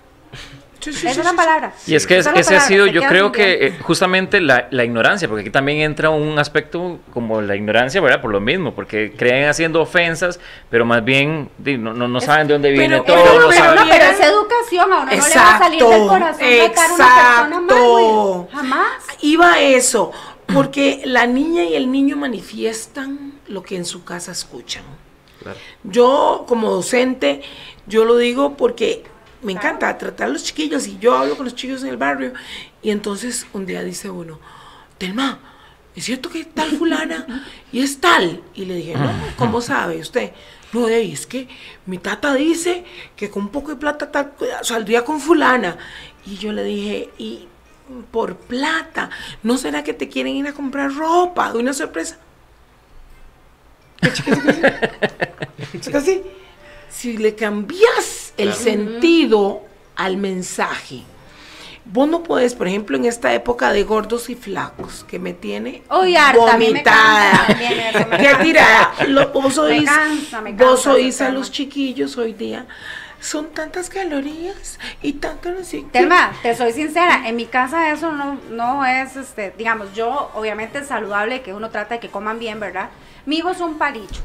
Sí, sí, Esa sí, es la sí, palabra. Y es que Esa es- la ese ha palabra, sido, se yo quedan creo sin que dientes. eh, justamente la, la ignorancia, porque aquí también entra un aspecto como la ignorancia, ¿verdad? Por lo mismo, porque creen haciendo ofensas, pero más bien di, no, no, no saben de dónde viene pero- todo, pero- no pero saben- No, pero Vieran- es educación, a uno no le va a Exacto, salir del corazón tratar a una persona mal, güey. exacto. Jamás. Iba a eso, porque la niña y el niño manifiestan lo que en su casa escuchan. Claro. Yo, como docente, yo lo digo porque me encanta tratar a los chiquillos y yo hablo con los chiquillos en el barrio y entonces un día dice uno, Telma, ¿es cierto que tal fulana? Y es tal. Y le dije, no, ¿cómo sabe usted? No, de ahí es que mi tata dice que con un poco de plata tal, saldría con fulana. Y yo le dije, y por plata, ¿no será que te quieren ir a comprar ropa de una sorpresa? Así, si le cambias el sentido al mensaje, vos no puedes, por ejemplo, en esta época de gordos y flacos, que me tiene Uy, harta, a mí me vomitada, cansa también eso, me que cansa. tirada, Lo- vos oís, cansa, me vos cansa oís ese a tema. los chiquillos hoy día, son tantas calorías y tanto no sé qué. Telma, te soy sincera, en mi casa eso no, no es, este, digamos, yo obviamente es saludable que uno trata de que coman bien, ¿verdad? Mi hijo es un palillo.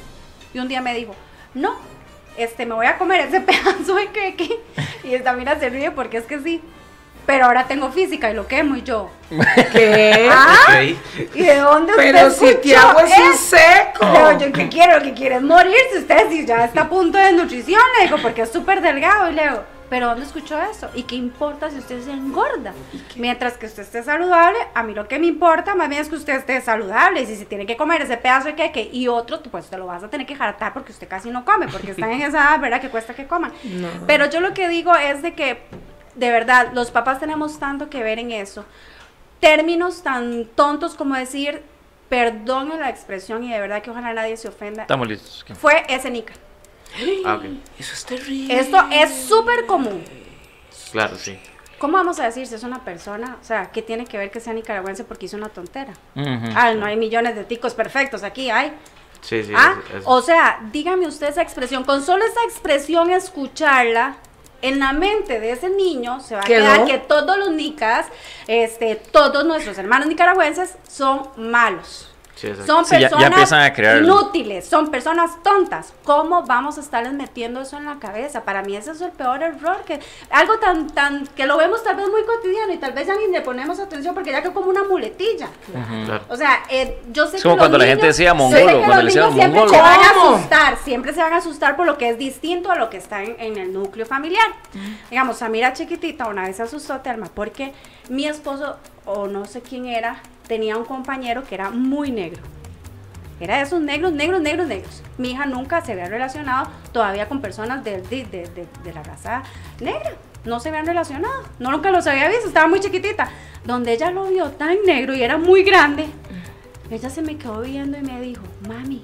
Y un día me dijo, no, este, me voy a comer ese pedazo de queque. Y esta mira se ríe porque es que sí. Pero ahora tengo física y lo quemo y yo. ¿Qué? ¿Ah? Ok. ¿Y de dónde usted Pero si escuchó te hago es un eso? seco. Pero yo que quiero, lo que quiere es morirse usted si ya está a punto de nutrición, le digo, porque es súper delgado y le digo, pero ¿dónde escuchó eso? ¿Y qué importa si usted se engorda? Mientras que usted esté saludable, a mí lo que me importa más bien es que usted esté saludable, y si se tiene que comer ese pedazo de queque y otro, pues te lo vas a tener que jartar porque usted casi no come, porque están en esa edad, ¿verdad? Que cuesta que coman. No. Pero yo lo que digo es de que, de verdad, los papás tenemos tanto que ver en eso. Términos tan tontos como decir, perdone la expresión y de verdad que ojalá nadie se ofenda. Estamos listos. Fue ese nica. Ah, ok. Eso es terrible. Esto es súper común. Claro, sí. ¿Cómo vamos a decir si es una persona, o sea, qué tiene que ver que sea nicaragüense porque hizo una tontera? Ujú. Ah, no hay millones de ticos perfectos aquí, hay. Sí, sí. Ah, es- es- o sea, dígame usted esa expresión, con solo esa expresión escucharla, en la mente de ese niño se va a ¿Quedó? quedar que todos los nicas, este, todos nuestros hermanos nicaragüenses son malos. sí, exacto. Son Sí, ya- ya personas empiezan a crear- inútiles, son personas tontas. ¿Cómo vamos a estarles metiendo eso en la cabeza? Para mí ese es el peor error, que algo tan, tan, que lo vemos tal vez muy cotidiano y tal vez ya ni le ponemos atención porque ya que como una muletilla. Claro. O sea, eh, yo sé Es que como los cuando la niños- gente decía yo sé mongolo, que cuando los le decían niños siempre mongolo. se van a ¿Cómo? asustar, siempre se van a asustar por lo que es distinto a lo que está en, en el núcleo familiar. Digamos, Samira chiquitita una vez se asustó, Telma, porque mi esposo, o no sé quién era, tenía un compañero que era muy negro. Era de esos negros, negros, negros, negros. Mi hija nunca se había relacionado todavía con personas de, de, de, de, de la raza negra. No se habían relacionado. No, nunca los había visto. Estaba muy chiquitita. Donde ella lo vio tan negro y era muy grande, ella se me quedó viendo y me dijo, mami,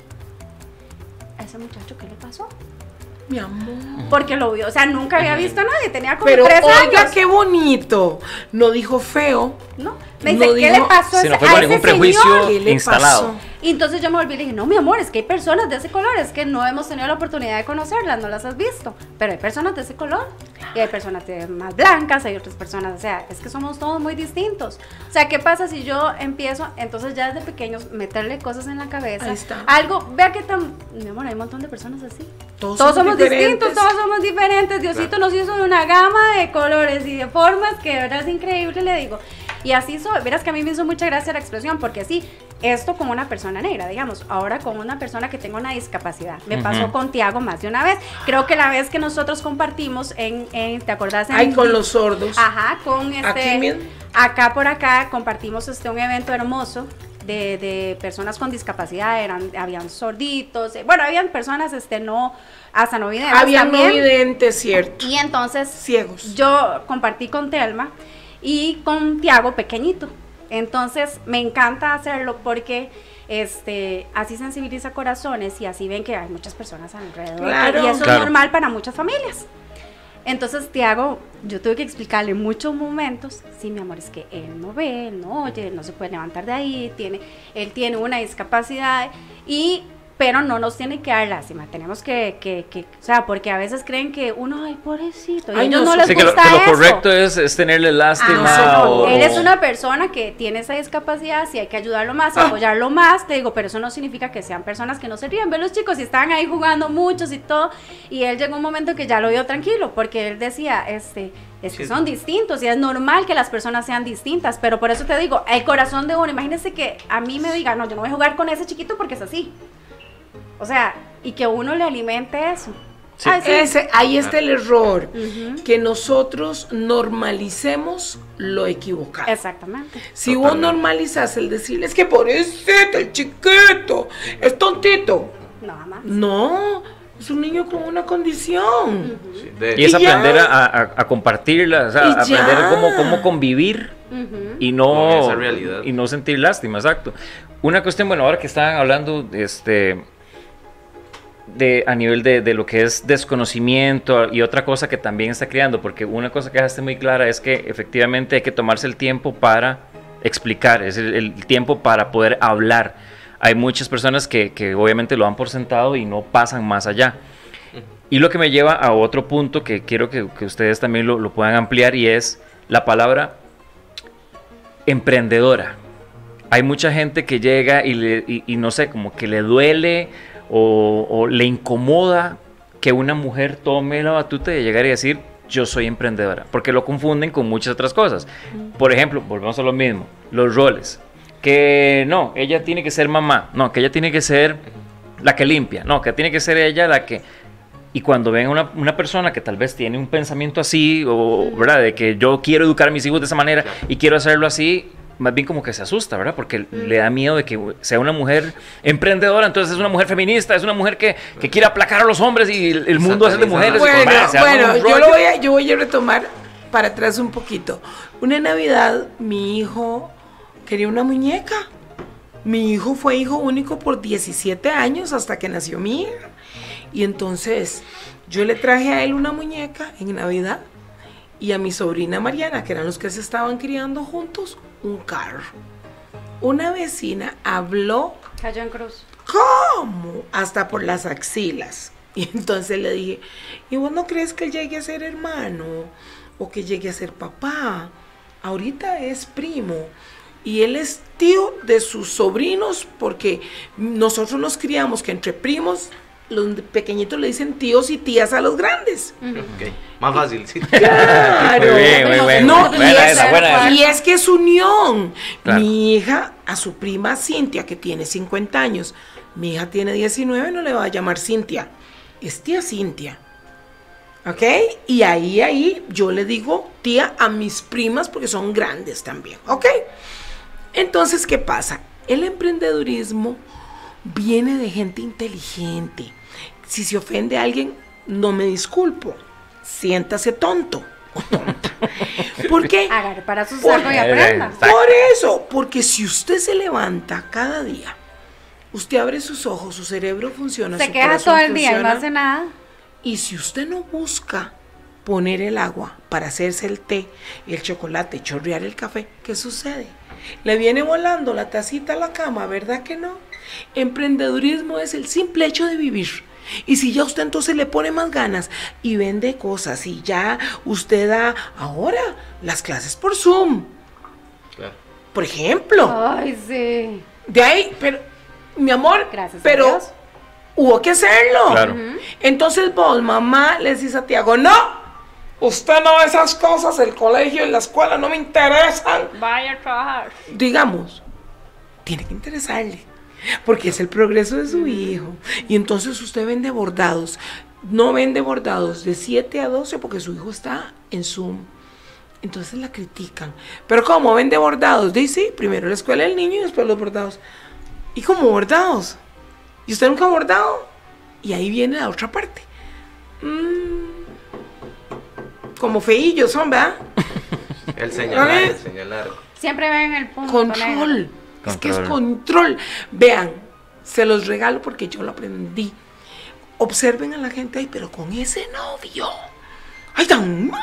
¿a ese muchacho qué le pasó? Mi amor. Porque lo vio, o sea, nunca había visto a nadie. Tenía como Pero tres oiga, años. qué bonito. No dijo feo. ¿No? Me dice, No ¿qué dijo- le pasó a Si no ese, fue a con ese ningún señor? prejuicio ¿Qué le instalado. pasó? Y entonces yo me volví y le dije, no, mi amor, es que hay personas de ese color, es que no hemos tenido la oportunidad de conocerlas, no las has visto, pero hay personas de ese color, y hay personas de- más blancas, hay otras personas, o sea, es que somos todos muy distintos. O sea, ¿qué pasa si yo empiezo, entonces ya desde pequeños, meterle cosas en la cabeza? Ahí está. Algo, vea que tan, mi amor, hay un montón de personas así. Todos, Todos somos diferentes. distintos, todos somos diferentes. Diosito nos hizo de una gama de colores y de formas que de verdad es increíble, le digo. Y así soy. Verás que a mí me hizo mucha gracia la expresión, porque sí, esto con una persona negra, digamos, ahora con una persona que tenga una discapacidad. Me Ujú. pasó con Tiago más de una vez. Creo que la vez que nosotros compartimos en, en ¿te acordás? En Ay, con los sordos. Ajá, con este. Aquí mismo. Acá por acá compartimos este un evento hermoso de, de personas con discapacidad, eran, habían sorditos, eh, bueno, habían personas este no, hasta no videntes Había no también. videntes, cierto. Y entonces Ciegos. yo compartí con Telma y con Tiago pequeñito. Entonces me encanta hacerlo porque este así sensibiliza corazones y así ven que hay muchas personas alrededor. Claro. Y eso Claro. es normal para muchas familias. Entonces Tiago, yo tuve que explicarle en muchos momentos, sí, mi amor, es que él no ve, él no oye, él no se puede levantar de ahí, tiene, él tiene una discapacidad y pero no nos tiene que dar lástima, tenemos que, que, que, o sea, porque a veces creen que uno, ay, pobrecito, y a Ay, ellos no, no les Sí, que lo, gusta que lo eso. correcto es, es tenerle lástima. Ah, o, él es o- una persona que tiene esa discapacidad, sí hay que ayudarlo más, Ah. apoyarlo más, te digo, pero eso no significa que sean personas que no se ríen. Ve los chicos y estaban ahí jugando muchos y todo, y él llegó un momento que ya lo vio tranquilo, porque él decía, este, es que Sí. son distintos y es normal que las personas sean distintas, pero por eso te digo, el corazón de uno, imagínense que a mí me diga, no, yo no voy a jugar con ese chiquito porque es así. O sea, y que uno le alimente eso. Sí. Ah, sí. Ese, ahí está el error, Ujú. que nosotros normalicemos lo equivocado. Exactamente. Si vos Totalmente. normalizas el decirle, es que pobrecito, el chiquito, es tontito. Nada más. No, es un niño con una condición. Sí, de- Y es Y ya. aprender a, a- a compartirla, o sea, Y aprender ya. cómo, cómo convivir Ujú. y Con no, esa realidad. y no sentir lástima, exacto. Una cuestión, bueno, ahora que estaban hablando este, de, a nivel de, de lo que es desconocimiento y otra cosa que también está creando, porque una cosa que dejaste muy clara es que efectivamente hay que tomarse el tiempo para explicar, es el, el tiempo para poder hablar. Hay muchas personas que, que obviamente lo dan por sentado y no pasan más allá. Y lo que me lleva a otro punto que quiero que, que ustedes también lo, lo puedan ampliar, y es la palabra emprendedora. Hay mucha gente que llega y, le, y, y no sé, como que le duele o, o le incomoda que una mujer tome la batuta de llegar y decir, yo soy emprendedora, porque lo confunden con muchas otras cosas. Por ejemplo, volvemos a lo mismo, los roles. Que no, ella tiene que ser mamá, no, que ella tiene que ser la que limpia, no, que tiene que ser ella la que... Y cuando ven a una, una persona que tal vez tiene un pensamiento así, o, ¿verdad? De que yo quiero educar a mis hijos de esa manera y quiero hacerlo así, más bien como que se asusta, ¿verdad? Porque le da miedo de que sea una mujer emprendedora, entonces es una mujer feminista, es una mujer que, que quiere aplacar a los hombres y el, el mundo es de mujeres. y Bueno, pues, se arma bueno, un yo rollo. lo voy a, yo voy a retomar para atrás un poquito. Una Navidad, mi hijo quería una muñeca. Mi hijo fue hijo único por diecisiete años hasta que nació mi hija. Y entonces yo le traje a él una muñeca en Navidad y a mi sobrina Mariana, que eran los que se estaban criando juntos, un carro. Una vecina habló Cayó en cruz. ¿cómo? Hasta por las axilas. Y entonces le dije, ¿y vos no crees que él llegue a ser hermano? ¿O que llegue a ser papá? Ahorita es primo. Y él es tío de sus sobrinos, porque nosotros nos criamos que entre primos, los pequeñitos le dicen tíos y tías a los grandes. Ok, más fácil, sí. Claro. Muy bien, muy bien. No, y, Buena es, esa, buena esa. y es que es unión. Claro. Mi hija, a su prima Cintia, que tiene cincuenta años, mi hija tiene diecinueve, no le va a llamar Cintia, es tía Cintia. ¿Ok? Y ahí, ahí, yo le digo tía a mis primas porque son grandes también. ¿Ok? Entonces, ¿qué pasa? El emprendedurismo viene de gente inteligente. Si se ofende a alguien, no me disculpo. Siéntase tonto o tonta. ¿Por qué? Agarre para su Por- saco y aprenda. Exacto. Por eso, porque si usted se levanta cada día, usted abre sus ojos, su cerebro funciona, Se su queja corazón todo el día y no funciona, hace nada. y si usted no busca poner el agua para hacerse el té, el chocolate, chorrear el café, ¿qué sucede? Le viene volando la tacita a la cama, ¿verdad que no? Emprendedurismo es el simple hecho de vivir. Y si ya usted entonces le pone más ganas y vende cosas y ya usted da ahora las clases por Zoom, Claro. por ejemplo, Ay, sí. de ahí, pero mi amor, Gracias a pero Dios. hubo que hacerlo. Claro. Entonces vos, mamá, le decís a Tiago, no, usted no ve esas cosas, el colegio y la escuela no me interesan. Vaya a trabajar. Digamos, tiene que interesarle, porque es el progreso de su hijo. Y entonces usted vende bordados, no vende bordados de siete a doce porque su hijo está en Zoom. Entonces la critican. Pero ¿cómo vende bordados? Dice, sí, primero la escuela del niño y después los bordados. ¿Y cómo bordados? ¿Y usted nunca ha bordado? Y ahí viene la otra parte. Mm, como feillos son, ¿verdad? El señalar, ¿Eh? el señalar. Siempre ven el punto. Control. negro. Es que es Control. control. Vean, se los regalo porque yo lo aprendí. Observen a la gente, ay, pero con ese novio. Ay, tan...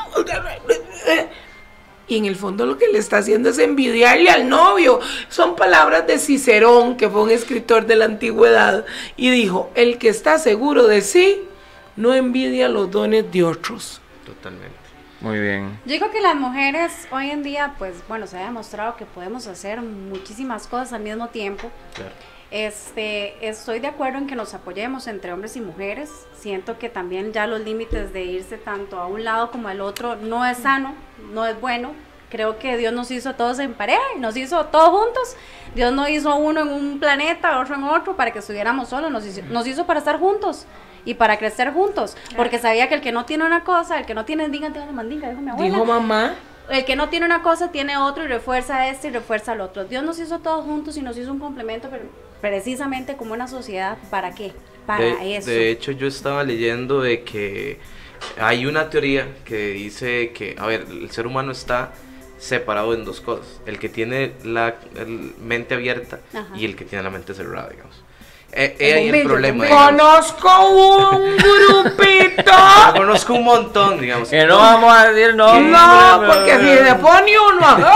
Y en el fondo lo que le está haciendo es envidiarle al novio. Son palabras de Cicerón, que fue un escritor de la antigüedad, y dijo, el que está seguro de sí, no envidia los dones de otros. Totalmente. Muy bien. Yo digo que las mujeres hoy en día, pues bueno, se ha demostrado que podemos hacer muchísimas cosas al mismo tiempo. Claro. Este, estoy de acuerdo en que nos apoyemos entre hombres y mujeres. Siento que también ya los límites de irse tanto a un lado como al otro no es sano, no es bueno. Creo que Dios nos hizo a todos en pareja y nos hizo todos juntos. Dios no hizo uno en un planeta, otro en otro para que estuviéramos solos, nos hizo, nos hizo para estar juntos. y para crecer juntos, porque sabía que el que no tiene una cosa, el que no tiene, digan, la mandinga, dijo mi abuela. Dijo mamá. El que no tiene una cosa tiene otro y refuerza este y refuerza el otro. Dios nos hizo todos juntos y nos hizo un complemento, pero precisamente como una sociedad, ¿para qué? Para de, eso. De hecho, yo estaba leyendo de que hay una teoría que dice que, a ver, el ser humano está separado en dos cosas: el que tiene la el mente abierta, ajá, y el que tiene la mente cerrada, digamos. Eh, eh, ahí el problema. Conozco un grupito. Yo conozco un montón, digamos. Que no vamos a decir no. No, porque si le pone uno.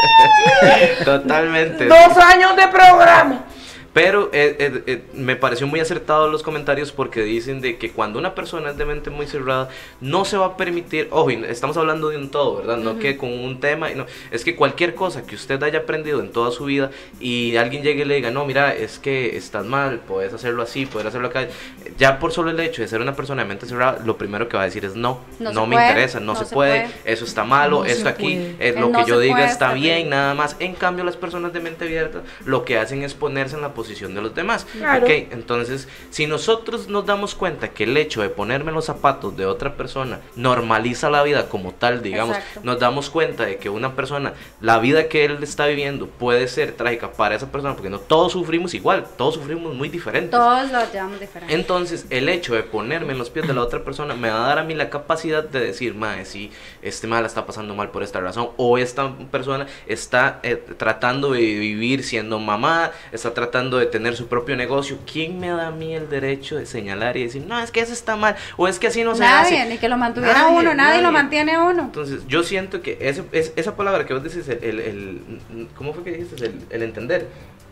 Totalmente. Dos años de programa. Pero eh, eh, eh, me pareció muy acertado los comentarios porque dicen de que cuando una persona es de mente muy cerrada, no se va a permitir, ojo, estamos hablando de un todo, ¿verdad? No uh-huh. que con un tema, no, es que cualquier cosa que usted haya aprendido en toda su vida y alguien llegue y le diga, no, mira, es que estás mal, puedes hacerlo así, puedes hacerlo acá, ya por solo el hecho de ser una persona de mente cerrada, lo primero que va a decir es no, no, no me puede, interesa, no, no se, se puede, puede, eso está malo, no esto aquí, es lo que yo diga está bien, nada más. En cambio, las personas de mente abierta lo que hacen es ponerse en la posición de los demás. Claro. Okay, entonces, si nosotros nos damos cuenta que el hecho de ponerme los zapatos de otra persona normaliza la vida como tal, digamos, exacto, nos damos cuenta de que una persona, la vida que él está viviendo puede ser trágica para esa persona, porque no todos sufrimos igual, todos sufrimos muy diferentes. Todos lo llevamos diferente. Entonces, el hecho de ponerme en los pies de la otra persona me va a dar a mí la capacidad de decir, mae, si este mae la está pasando mal por esta razón, o esta persona está eh, tratando de vivir siendo mamá, está tratando de tener su propio negocio. ¿Quién me da a mí el derecho de señalar y decir, no, es que eso está mal, o es que así no se nadie, hace? Ni que lo mantuviera nadie, uno, nadie, nadie lo mantiene uno. Entonces, yo siento que ese, es, esa palabra que vos decís, el, el, el ¿cómo fue que dijiste? El, el entender.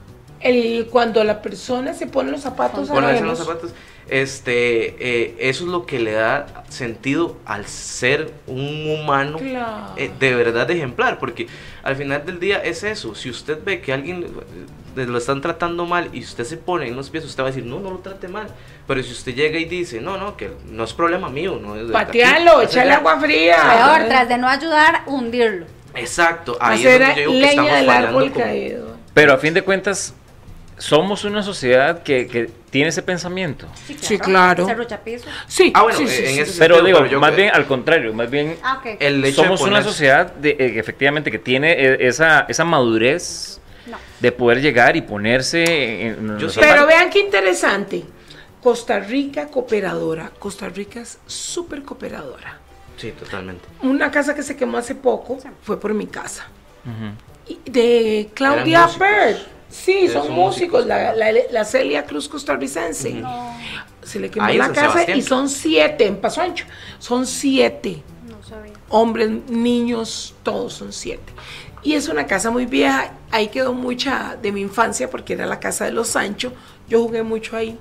El, cuando la persona se pone los zapatos Ponerse los zapatos, este, eh, eso es lo que le da sentido al ser un humano, claro, eh, de verdad ejemplar, porque al final del día es eso. Si usted ve que alguien lo están tratando mal y usted se pone en los pies, usted va a decir, no, no lo trate mal. Pero si usted llega y dice, no, no, que no es problema mío, no es de patealo, echarle agua fría. Peor, tras de no ayudar, hundirlo. Exacto, ahí hacer es donde yo digo que estamos fallando como... Pero a fin de cuentas, somos una sociedad que, que tiene ese pensamiento. Sí, claro. Sí, claro. Cerruchapizo. Sí, ah, bueno, sí, en sí, ese sí. sentido, pero digo, pero más que... bien al contrario, más bien ah, okay. el hecho somos de poner... una sociedad de, eh, efectivamente que tiene eh, esa, esa madurez, no, de poder llegar y ponerse en, Yo pero parte. Vean qué interesante. Costa Rica cooperadora. Costa Rica es súper cooperadora. Sí, totalmente. Una casa que se quemó hace poco, sí, fue por mi casa. Uh-huh. Y de Claudia Bird. Sí, son, son músicos, músicos. La, la, la Celia Cruz costarricense. No. Se le quemó ahí la San casa Sebastián. Y son siete, en Paso Ancho, son siete. No sabía. Hombres, niños, todos son siete. Y es una casa muy vieja, ahí quedó mucha de mi infancia porque era la casa de los Sancho, yo jugué mucho ahí.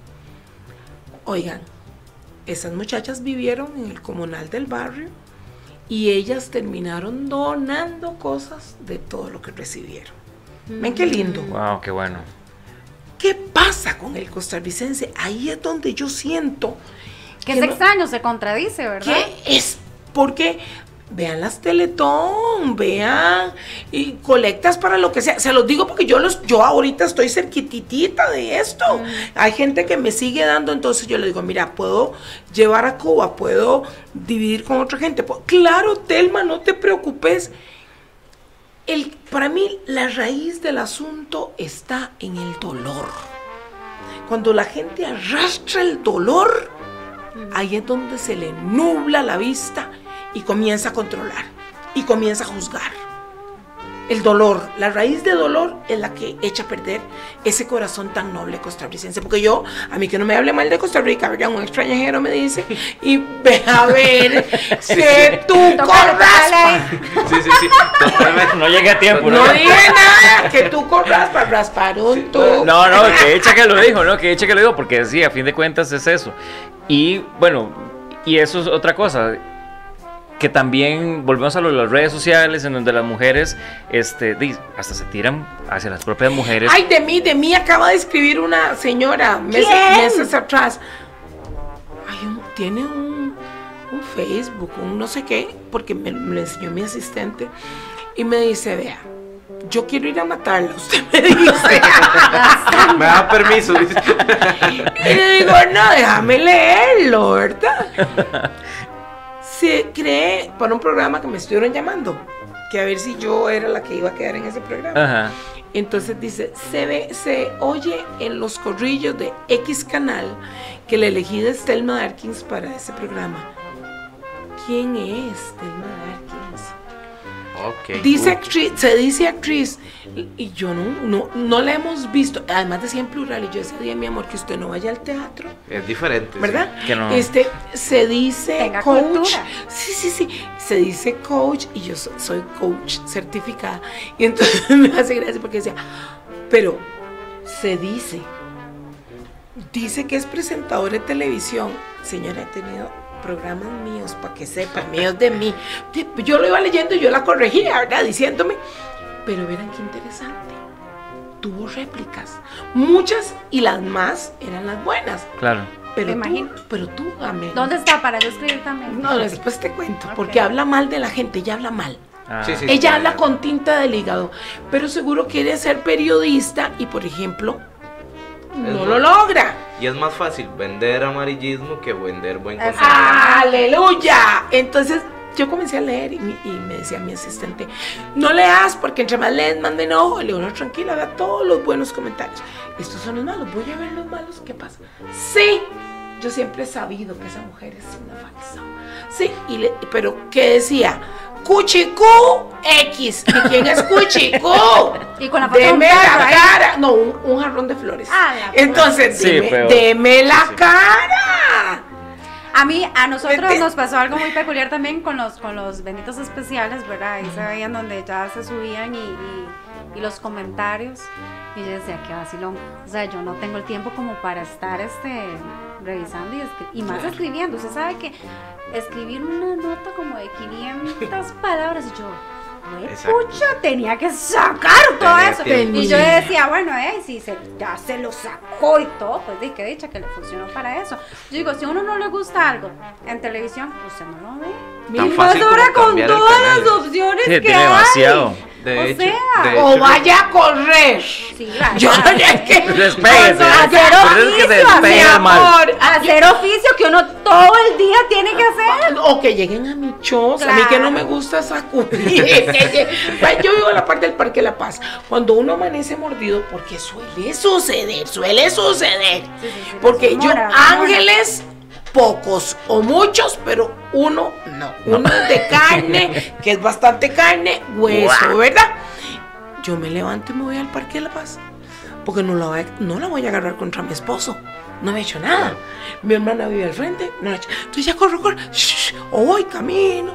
Oigan, esas muchachas vivieron en el comunal del barrio y ellas terminaron donando cosas de todo lo que recibieron. Ven qué lindo. Wow, qué bueno. ¿Qué pasa con el costarricense? Ahí es donde yo siento que, que es no, extraño, se contradice, ¿verdad? Que es porque vean las Teletón, vean y colectas para lo que sea. Se los digo porque yo los, yo ahorita estoy cerquititita de esto. Mm. Hay gente que me sigue dando, entonces yo le digo, mira, puedo llevar a Cuba, puedo dividir con otra gente. Claro, Telma, no te preocupes. El, para mí la raíz del asunto está en el dolor. Cuando la gente arrastra el dolor, ahí es donde se le nubla la vista y comienza a controlar y comienza a juzgar. El dolor, la raíz de dolor es la que echa a perder ese corazón tan noble costarricense. Porque yo, a mí que no me hable mal de Costa Rica, ¿verdad? Un extranjero me dice, y ve a ver sí, que sí. tú corras. Sí, sí, sí, totalmente. No llegué a tiempo. No, no dije nada, que tú corras para raspar un sí, tubo. No, no, que echa que lo dijo, ¿no? Que echa que lo dijo, porque sí, a fin de cuentas es eso. Y bueno, y eso es otra cosa. Que también volvemos a lo de las redes sociales en donde las mujeres este, hasta se tiran hacia las propias mujeres. Ay, de mí, de mí acaba de escribir una señora meses, meses atrás. Ay, un, tiene un, un Facebook, un no sé qué, porque me, me lo enseñó mi asistente y me dice, vea, yo quiero ir a matarla, usted me dice. Me da permiso. Dice. Y le digo, no, déjame leerlo, ¿verdad? Se cree para un programa que me estuvieron llamando, que a ver si yo era la que iba a quedar en ese programa. Ajá. Entonces dice, se ve, se oye en los corrillos de X canal que la elegida es Thelma Darkins para ese programa. ¿Quién es Thelma Darkins? Okay. Dice actriz, se dice actriz, y, y yo no, no, no la hemos visto, además decía en plural, y yo decía, día mi amor, que usted no vaya al teatro. Es diferente. ¿Verdad? Sí. Que no. Este, se dice Tenga coach. cultura. Sí, sí, sí. Se dice coach y yo so- soy coach certificada. Y entonces me hace gracia porque decía, pero se dice, dice que es presentadora de televisión. Señora, he tenido programas míos, para que sepan, míos de mí. Yo lo iba leyendo y yo la corregía, ¿verdad? Diciéndome, pero verán qué interesante. Tuvo réplicas, muchas, y las más eran las buenas. Claro. Pero Me tú, imagino. pero tú, Amén. ¿Dónde está para yo escribir también? No, después te cuento, Ok. porque habla mal de la gente, ella habla mal. Ah. Sí, sí. Ella ya, habla ya. con tinta del hígado, pero seguro quiere ser periodista y, por ejemplo, no Es lo bueno. logra. Y es más fácil vender amarillismo que vender buen Exacto. contenido. ¡Aleluya! Entonces yo comencé a leer y, mi- y me decía mi asistente, no leas porque entre más lees más me enojo. Le digo, no, tranquila, vea todos los buenos comentarios. Estos son los malos, voy a ver los malos, ¿qué pasa? Sí, yo siempre he sabido que esa mujer es una falsa. Sí, y le- pero ¿qué decía? Cuchicú X. ¿Y quién es Cuchicú? Y con la foto de un Deme perro la ahí. cara. No, un, un jarrón de flores. Ah, la Entonces, Sí, deme, pero- deme la sí. cara. A mí, a nosotros Vete. nos pasó algo muy peculiar también con los, con los benditos especiales, ¿verdad? Ahí se veían donde ya se subían y, y, y los comentarios. Y yo decía, qué vacilón. O sea, yo no tengo el tiempo como para estar este, revisando y, escri- y más Claro. escribiendo. Usted sabe que escribir una nota como de quinientas palabras, y yo, "Güey, Exacto. pucha, tenía que sacar todo Tenía eso". tiempo. Y yo decía, bueno, eh, si se, ya se lo sacó y todo, pues de qué dicha que le funcionó para eso. Yo digo, si a uno no le gusta algo en televisión, usted no lo ve. Tan Y fácil más ahora como con cambiar el todas canal. las opciones Sí, que tiene hay. demasiado. De o hecho, sea, de O hecho, vaya a correr. Sí, vaya. Yo es que Despéguese. Cuando hacer Pero es que se oficio, despegue mi el mal. amor, hacer oficio que uno todo el día tiene que hacer. o que lleguen a mi choza, a mí que no me gusta sacudir. Yo vivo en la parte del Parque La Paz. Cuando uno amanece mordido, porque suele suceder, suele suceder. Sí, sí, sí, Porque las yo, hormonas, las ángeles, pocos o muchos, pero uno no. Uno es de carne, que es bastante carne, hueso, ¿verdad? Yo me levanto y me voy al Parque de La Paz, porque no la voy a, no la voy a agarrar contra mi esposo. No me he hecho nada. Mi hermana vive al frente, no la he hecho. Entonces ya corro, corro, shh, o voy camino,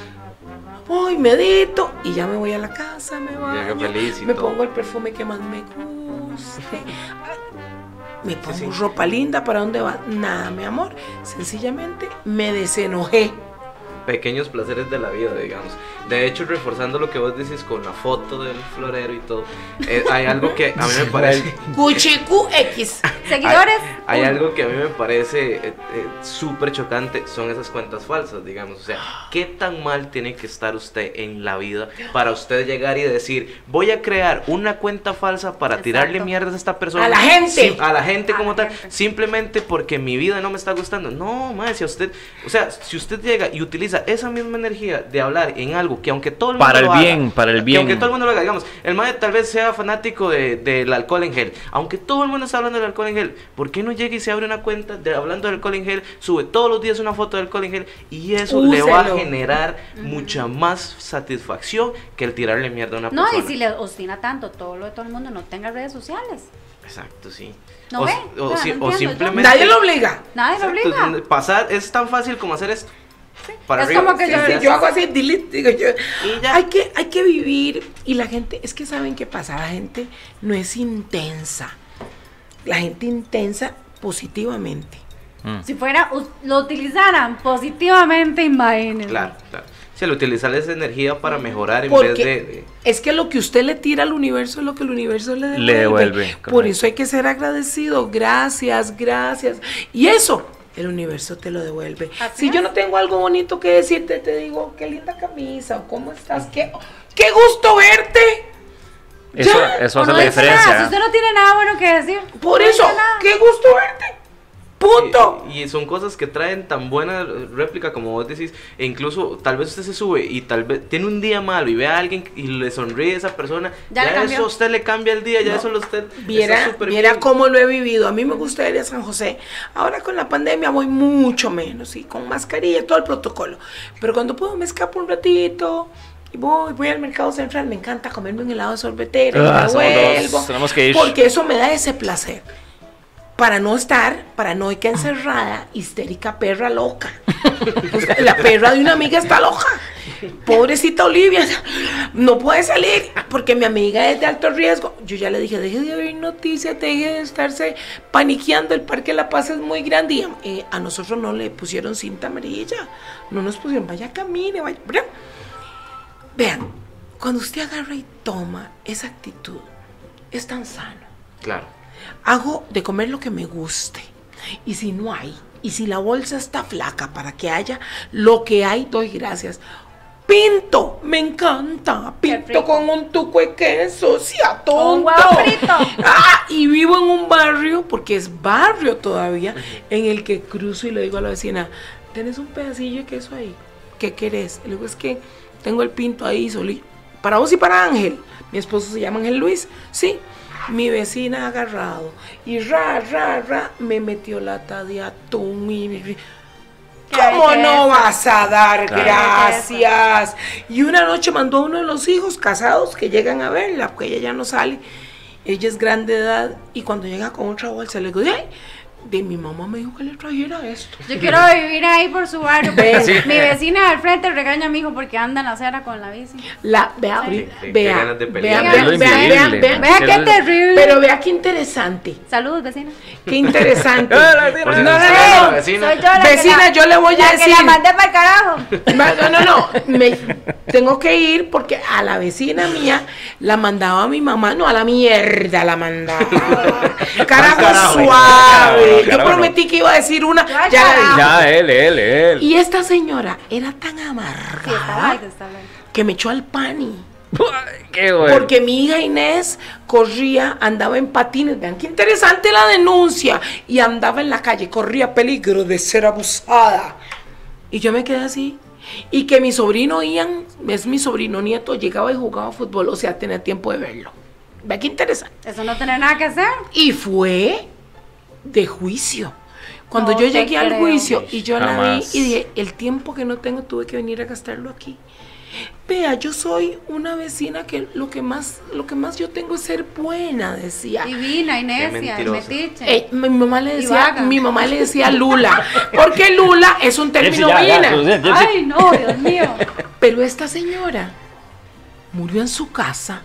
voy, medito y ya me voy a la casa, me baño, feliz y me todo. pongo el perfume que más me guste. Me pongo sí. ropa linda, ¿para dónde va? Nada, mi amor. Sencillamente me desenojé. pequeños placeres de la vida, digamos. De hecho, reforzando lo que vos decís con la foto del florero y todo, eh, hay algo que a mí me parece... Cuchicu X. Seguidores. Hay uno. algo que a mí me parece eh, eh, súper chocante, son esas cuentas falsas, digamos. O sea, ¿qué tan mal tiene que estar usted en la vida para usted llegar y decir, voy a crear una cuenta falsa para Exacto. tirarle mierdas a esta persona? A la gente. Sí, a la gente A como la tal, gente. simplemente porque mi vida no me está gustando. No, madre, si a usted, o sea, si usted llega y utiliza esa misma energía de hablar en algo que aunque todo el mundo Para el lo haga, bien, para el que bien. aunque todo el mundo lo haga, digamos, el madre tal vez sea fanático de, del alcohol en gel, aunque todo el mundo está hablando del alcohol en gel, ¿por qué no llega y se abre una cuenta de hablando del alcohol en gel, sube todos los días una foto del alcohol en gel y eso le va a Úselo. generar mucha más satisfacción que el tirarle mierda a una No, persona? y si le obstina tanto todo lo de todo el mundo, no tenga redes sociales. Exacto, sí. ¿No o, ve? o O sea, si- no o entiendo, yo- simplemente Nadie lo obliga. Nadie lo Exacto, obliga. pasar es tan fácil como hacer esto. Para Es arriba. como que Sí, yo- sí, yo hago así, delete, digo yo. Y ya. Hay que, hay que vivir. Y la gente, es que saben qué pasa, la gente no es intensa. La gente intensa positivamente. Mm. Si fuera, us- lo utilizaran positivamente, imagínense. Claro, claro. Si al utilizar esa energía para mejorar en Porque vez de, de- es que lo que usted le tira al universo es lo que el universo le devuelve. Le devuelve, Por correcto. eso hay que ser agradecido. Gracias, gracias. Y eso, el universo te lo devuelve. Así Si yo es. no tengo algo bonito que decirte, te digo, qué linda camisa, o cómo estás, qué, qué gusto verte. Eso, Ya, eso O hace no la dice diferencia. nada, si usted no tiene nada bueno que decir. Por no eso, dice nada. qué gusto verte. Punto. Y, y son cosas que traen tan buena réplica como vos decís. E incluso tal vez usted se sube y tal vez tiene un día malo y ve a alguien y le sonríe a esa persona. Ya Ya, le cambió. eso a usted le cambia el día, ya No. eso a usted. Viera, está súper viera bien. cómo lo he vivido. A mí me gusta ir a San José. Ahora con la pandemia voy mucho menos y con mascarilla, todo el protocolo. Pero cuando puedo me escapo un ratito y voy, voy al mercado central. Me encanta comerme un helado de sorbetera. y Ah, me somos vuelvo. dos, tenemos que ir. Porque eso me da ese placer. Para no estar paranoica, encerrada, histérica, perra loca. Pues, la perra de una amiga está loca. Pobrecita Olivia, no puede salir porque mi amiga es de alto riesgo. Yo ya le dije, deje de oír noticias, deje de estarse paniqueando, el Parque La Paz es muy grande. Y eh, a nosotros no le pusieron cinta amarilla, no nos pusieron, vaya camine, vaya. Vean, cuando usted agarra y toma esa actitud, es tan sano. Claro. Hago de comer lo que me guste. Y si no hay, y si la bolsa está flaca para que haya lo que hay, doy gracias. Pinto, me encanta. Pinto rico. con un tuco de queso, sea Con un tonto. huevo frito. Ah, y vivo en un barrio, porque es barrio todavía, en el que cruzo y le digo a la vecina, ¿tenés un pedacillo de queso ahí? ¿Qué querés? Le digo, es que tengo el pinto ahí solito. Para vos y para Ángel. Mi esposo se llama Ángel Luis. Sí. Mi vecina ha agarrado y ra, ra, ra, me metió lata de atún y... ¿Cómo Qué no belleza. vas a dar Claro. gracias? Y una noche mandó a uno de los hijos casados que llegan a verla, porque ella ya no sale. Ella es grande de edad y cuando llega con otra bolsa le digo, ay, de mi mamá me dijo que le trajera esto. Yo quiero vivir ahí por su barrio. Ve. porque Mi vecina al frente regaña a mi hijo porque anda en la acera con la bici. La, vea, Sí, sí, qué vea, ganas de vea, pelear. vea, Es lo vea, vea, invivible. vea, Vea qué terrible. pero vea qué interesante, Saludos, vecina. qué interesante. Hola, Por si No, nos no, está viendo no, la no. vecina. Soy yo la Vecina, que la, yo le voy a la que decir. la mandé para el carajo. No, no, no, me, tengo que ir porque a la vecina mía la mandaba mi mamá, no a la mierda la mandaba. Carajo, carajo, suave. carajo, Yo carajo, prometí que iba a decir una, Ya, ya la carajo. dije. Ya, él, él, él. Y esta señora era tan Sí, está amargada light, está light. que me echó al pani. Qué bueno. Porque mi hija Inés corría, andaba en patines, vean qué interesante la denuncia, y andaba en la calle, corría peligro de ser abusada. Y yo me quedé así. Y que mi sobrino Ian, es mi sobrino nieto, llegaba y jugaba fútbol, o sea, tenía tiempo de verlo. Vean qué interesante. Eso no tiene nada que hacer. Y fue de juicio. Cuando No yo te llegué al creo. juicio y yo la vi Jamás. y dije, el tiempo que no tengo tuve que venir a gastarlo aquí. Vea, yo soy una vecina que lo que más, lo que más yo tengo es ser buena, decía. Divina, Inesia, mentirosa. metiche. Eh, mi mamá le Y decía, vaga. mi mamá le decía Lula, porque Lula es un término Ya, ya, vina. ya, ya, ya. Ay, no, Dios mío. Pero esta señora murió en su casa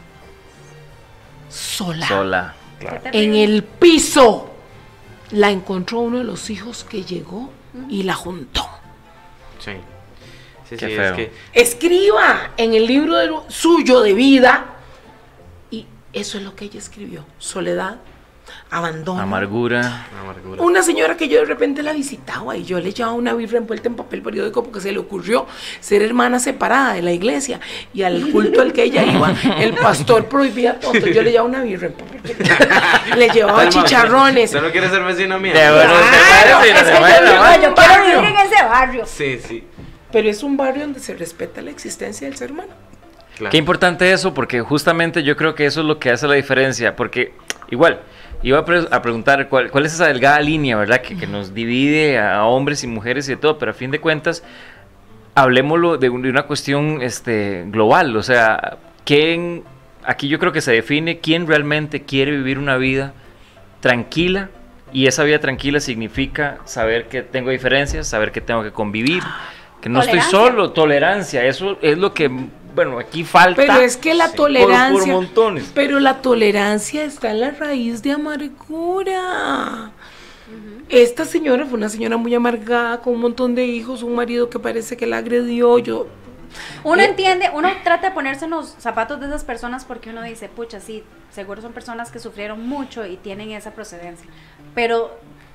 sola. Sola. Claro. En el piso la encontró uno de los hijos que llegó y la juntó. Sí. Sí, Qué sí, feo. es que Escriba en el libro de lo- suyo de vida, y eso es lo que ella escribió: soledad, abandono. Amargura. amargura. Una señora que yo de repente la visitaba y yo le llevaba una birra envuelta en papel periódico porque se le ocurrió ser hermana separada de la iglesia, y al culto al que ella iba el pastor prohibía todo, entonces yo le llevaba una birra en papel periódico, le llevaba Telma, chicharrones. ¿Usted no quiere ser vecina mía? De bueno, Claro, usted es parece, que bueno, yo- bueno. No, yo quiero vivir en ese barrio. Sí, sí. Pero es un barrio donde se respeta la existencia del ser humano. Claro. Qué importante eso, porque justamente yo creo que eso es lo que hace la diferencia, porque igual, iba a, pre- a preguntar cuál, cuál es esa delgada línea, ¿verdad? Que, que nos divide a hombres y mujeres y de todo, pero a fin de cuentas, hablemoslo de, un- de una cuestión este, global, o sea, ¿quién, aquí yo creo que se define quién realmente quiere vivir una vida tranquila, y esa vida tranquila significa saber que tengo diferencias, saber que tengo que convivir, que no estoy Tolerancia. solo, tolerancia, eso es lo que, bueno, aquí falta. Pero es que la Sí. tolerancia, Por- por montones. pero la tolerancia está en la raíz de amargura. Esta señora fue una señora muy amargada, con un montón de hijos, un marido que parece que la agredió. Yo, Uno Eh, entiende, uno trata de ponerse en los zapatos de esas personas porque uno dice, pucha, sí, seguro son personas que sufrieron mucho y tienen esa procedencia. Pero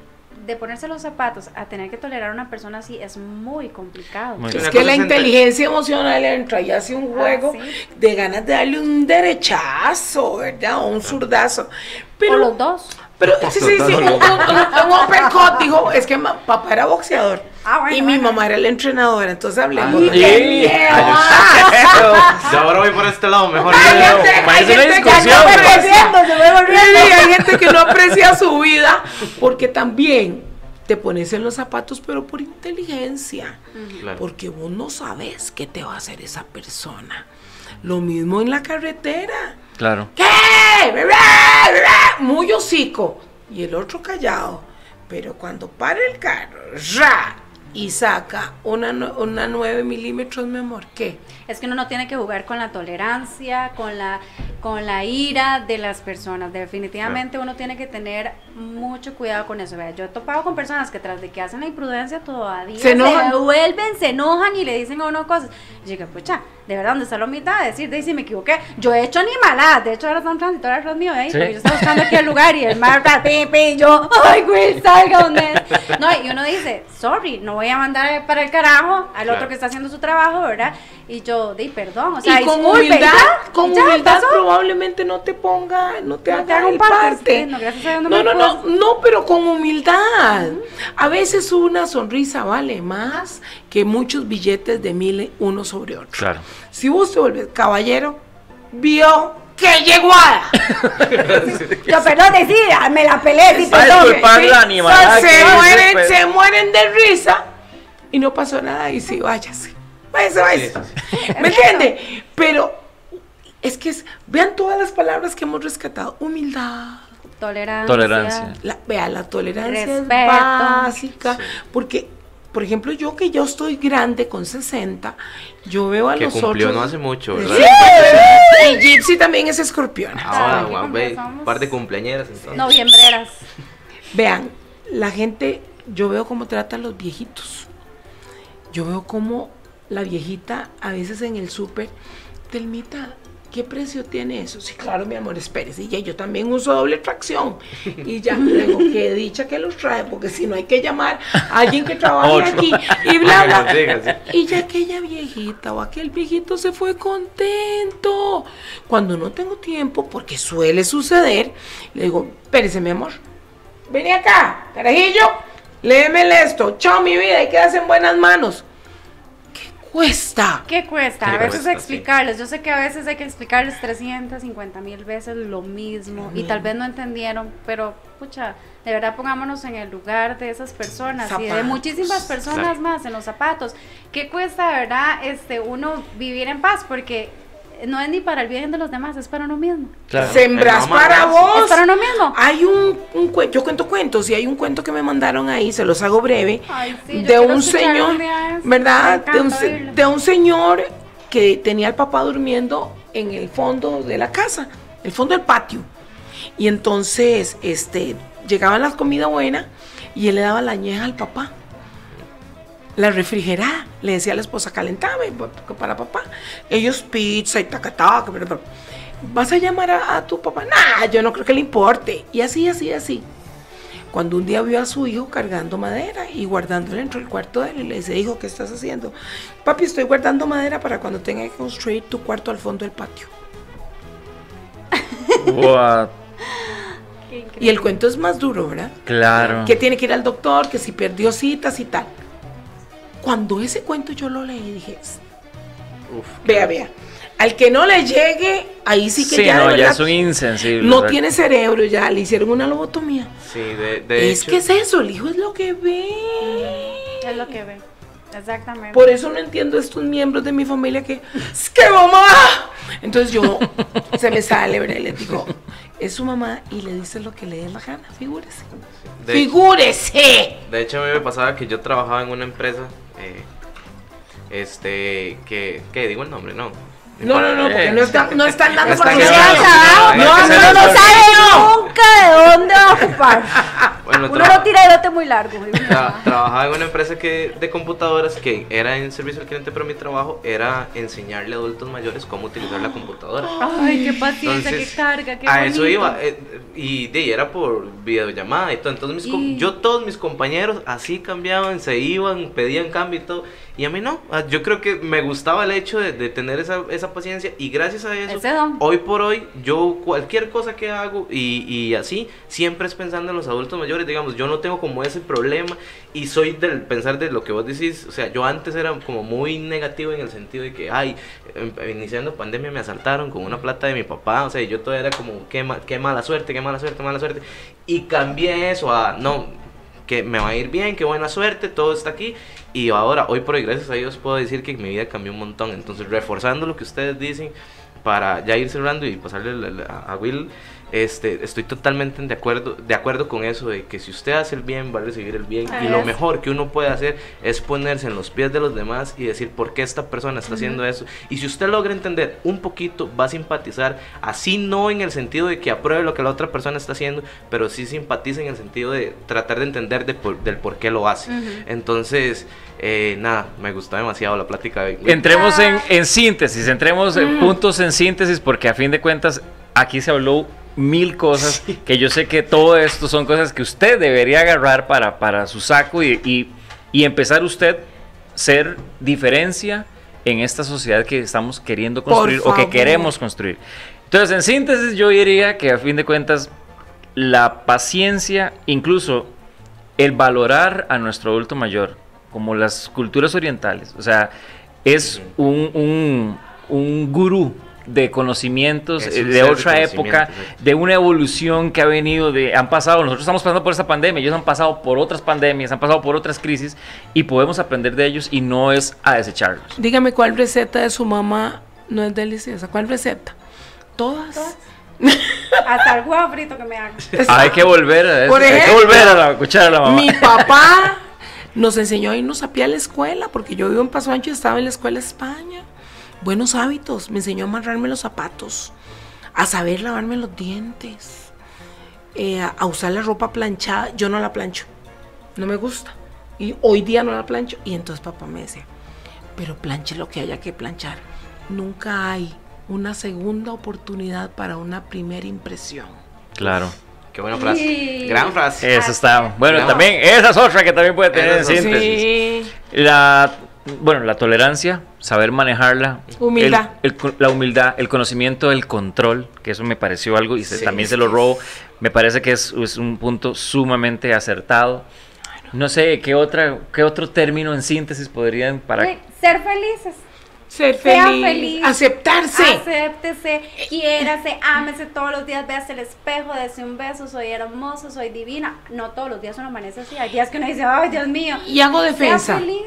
de ponerse los zapatos a tener que tolerar a una persona así es muy complicado. Muy Es Una que cosa la es entre- inteligencia emocional entra y hace un juego Ah, sí. de ganas de darle un derechazo, ¿verdad? O un zurdazo. Pero, o los dos. pero sí, sí, sí, un, un, un- un uppercut, dijo, es que ma- papá era boxeador Ah, bueno, y mi bueno. mamá era la entrenadora, entonces hablemos. Ah, ¡Y qué sí. miedo! Ay, Yo ahora voy por este lado, mejor. Hay no, gente, parece hay una gente que discusión, no pero- aprecia, se va volviendo, y hay gente que no aprecia su vida porque también te pones en los zapatos, pero por inteligencia, Claro. porque vos no sabes qué te va a hacer esa persona. Lo mismo en la carretera. Claro. ¿Qué? Muy hocico. Y el otro callado. Pero cuando para el carro, ¡ra! Y saca una, nue- una nueve milímetros, mi amor, ¿qué? Es que uno no tiene que jugar con la tolerancia, con la, con la ira de las personas. Definitivamente uno tiene que tener mucho cuidado con eso. Vea, yo he topado con personas que tras de que hacen la imprudencia todavía Se enojan. vuelven, se enojan y le dicen a uno cosas. Y yo digo, pucha, de verdad, ¿dónde está la humildad? De decir, de si me equivoqué. Yo he hecho animaladas. De hecho, ahora están transitorio arroz mío ahí, ¿Sí? porque yo estaba buscando aquí el lugar y el mar, ta, pi, pi, y yo, ay, güey, salga donde es. No, y uno dice, sorry, no voy a mandar para el carajo al otro Claro. que está haciendo su trabajo, ¿verdad? Y yo, di perdón, o sea, y con disculpe, humildad, ya, con ya humildad pasó. probablemente no te ponga, no te No haga te haga un el parte, parte. sí, no, gracias a Dios no no, me no, no, puedo. no, pero con humildad. A veces una sonrisa vale más que muchos billetes de mil uno sobre otro. Claro. Si vos te vuelves caballero, vio que llegó a Yo, perdón, sí, me la peleé, sí, Ay, perdón. disculpa, la animalada se, que hice, mueren, pero- se mueren de risa y no pasó nada y sí, váyase. Váyase, váyase. Sí, ¿Me entiende? Pero es que es, vean todas las palabras que hemos rescatado. Humildad. Tolerancia. Tolerancia. La, vea, la tolerancia es Respeto. básica. Sí. Porque, por ejemplo, yo que yo estoy grande con sesenta, yo veo a Que los cumplió otros. no hace mucho, Sí, ¿verdad? y Gypsy también es escorpión. Ah, ¿qué guau, ve, conversamos? par de cumpleañeras entonces. Noviembreras. Vean, la gente, yo veo cómo tratan los viejitos. Yo veo cómo la viejita, a veces en el súper, Telmita, ¿qué precio tiene eso? Sí, claro, mi amor, espérese. Y ya yo también uso doble tracción. Y ya, luego, qué dicha que los trae, porque si no hay que llamar a alguien que trabaje Otro. aquí y bla, Que bla. nos diga, sí. Y ya aquella viejita o aquel viejito se fue contento. Cuando no tengo tiempo, porque suele suceder, le digo, espérese, mi amor, vení acá, carajillo, léemele esto. Chao, mi vida, y quedas en buenas manos. ¿Qué cuesta? ¿Qué cuesta? ¿Qué A veces cuesta? explicarles. Yo sé que a veces hay que explicarles trescientas cincuenta mil veces lo mismo y tal vez no entendieron, pero pucha, de verdad pongámonos en el lugar de esas personas y de Zapatos. muchísimas personas Claro. más en los zapatos. ¿Qué cuesta, de verdad, este, uno vivir en paz? Porque no es ni para el bien de los demás, es para uno mismo. Claro. Sembras El no para amargarse. vos. Es para uno mismo. Hay un, un cuento, yo cuento cuentos, y hay un cuento que me mandaron ahí, se los hago breve, Ay, sí, yo de quiero un escuchar señor, un día eso. ¿verdad? Me De un, encanta se- oírlo. de un señor que tenía al papá durmiendo en el fondo de la casa, el fondo del patio. Y entonces, este, llegaban las comidas buenas y él le daba la añeja al papá. La refrigerada, le decía a la esposa, calentame para papá. Ellos pizza y tacataca, pero ¿vas a llamar a, a tu papá? Nah, yo no creo que le importe. Y así, así, así. Cuando un día vio a su hijo cargando madera y guardándola dentro del cuarto de él, y le dice, hijo, ¿qué estás haciendo? Papi, estoy guardando madera para cuando tenga que construir tu cuarto al fondo del patio. What? Qué increíble. Y el cuento es más duro, ¿verdad? Claro. Que tiene que ir al doctor, que si perdió citas y tal. Cuando ese cuento yo lo leí, dije, Uf, vea, vea, al que no le llegue, ahí sí que Sí, ya, de no, ya verdad, es un insensible. no ¿verdad? tiene cerebro, ya le hicieron una lobotomía. sí, de, de Es hecho, que es eso, el hijo es lo que ve. Es lo que ve. Exactamente. Por eso no entiendo estos miembros de mi familia que, ¡es que mamá! Entonces yo, se me sale, ¿verdad? Y les digo, es su mamá y le dice lo que le dé la gana, figúrese. de, ¡Figúrese! de hecho a mí me pasaba que yo trabajaba en una empresa, eh, este, que, ¿qué? Digo el nombre, no. No, no, no, porque no están, no están dando Están publicidad. grabando. No, Hay que no, no, hacer no eso. sabe, no. Nunca de dónde va a ocupar. Bueno, Uno lo tira de lote muy largo. Tra trabajaba en una empresa que, de computadoras que era en servicio al cliente, pero mi trabajo era enseñarle a adultos mayores cómo utilizar la computadora. Ay, qué paciencia, Entonces, qué carga, qué a bonito. eso iba, eh, y de ahí era por videollamada y todo. Entonces, mis Y... yo, todos mis compañeros así cambiaban, se iban, pedían cambio y todo. Y a mí no, yo creo que me gustaba el hecho de, de tener esa, esa paciencia. Y gracias a eso, hoy por hoy, yo cualquier cosa que hago y, y así, siempre es pensando en los adultos mayores. Digamos, yo no tengo como ese problema. Y soy del pensar de lo que vos decís. O sea, yo antes era como muy negativo en el sentido de que, ay, iniciando pandemia me asaltaron con una plata de mi papá. O sea, yo todo era como, qué, ma qué mala suerte, qué mala suerte, mala suerte. Y cambié eso a, no, que me va a ir bien, qué buena suerte, todo está aquí. Y ahora, hoy por hoy, gracias a Dios, puedo decir que mi vida cambió un montón. Entonces, reforzando lo que ustedes dicen, para ya ir cerrando y pasarle a, a Will, este, estoy totalmente de acuerdo, de acuerdo con eso, de que si usted hace el bien, va a recibir el bien. Y lo mejor que uno puede hacer es ponerse en los pies de los demás y decir por qué esta persona está haciendo eso. Y si usted logra entender un poquito, va a simpatizar, así no en el sentido de que apruebe lo que la otra persona está haciendo, pero sí simpatiza en el sentido de tratar de entender de por, del por qué lo hace. Uh-huh. Entonces... Eh, nada, me gustó demasiado la plática de... Entremos en, en síntesis, entremos en puntos en síntesis, porque a fin de cuentas aquí se habló mil cosas, sí. que yo sé que todo esto son cosas que usted debería agarrar para, para su saco y, y, y empezar usted a ser diferencia en esta sociedad que estamos queriendo construir o que queremos construir. Entonces, en síntesis, yo diría que a fin de cuentas la paciencia, incluso el valorar a nuestro adulto mayor, como las culturas orientales, o sea, es un, un, un gurú de conocimientos eh, de otra época, de una evolución que ha venido, de han pasado, nosotros estamos pasando por esta pandemia, ellos han pasado por otras pandemias, han pasado por otras crisis, y podemos aprender de ellos y no es a desecharlos. Dígame cuál receta de su mamá no es deliciosa, ¿cuál receta? Todas. ¿Todas? Hasta el huevo frito que me hagan. Hay que volver a eso, por ejemplo, hay que volver a la cuchara de la mamá. Mi papá nos enseñó a irnos a pie a la escuela, porque yo vivo en Paso Ancho y estaba en la escuela de España. Buenos hábitos, me enseñó a amarrarme los zapatos, a saber lavarme los dientes, eh, a, a usar la ropa planchada. Yo no la plancho, no me gusta, y hoy día no la plancho. Y entonces papá me decía, pero planche lo que haya que planchar, nunca hay una segunda oportunidad para una primera impresión. Claro. Qué buena frase, sí. Gran frase. Eso está, bueno, no. también, esa es otra que también puede tener en síntesis. Sí. La, bueno, la tolerancia, saber manejarla. Humildad. El, el, la humildad, el conocimiento del control, que eso me pareció algo, y se, sí, también sí. se lo robo, me parece que es, es un punto sumamente acertado. No sé, ¿qué, otra, qué otro término en síntesis podrían para...? Ser felices. Ser feliz, feliz, aceptarse. Acéptese, quiérase, ámese todos los días, véase el espejo, dése un beso, soy hermosa, soy divina. No todos los días uno amanece así, hay días que uno dice, ay, Dios mío. Y hago defensa. Sea feliz.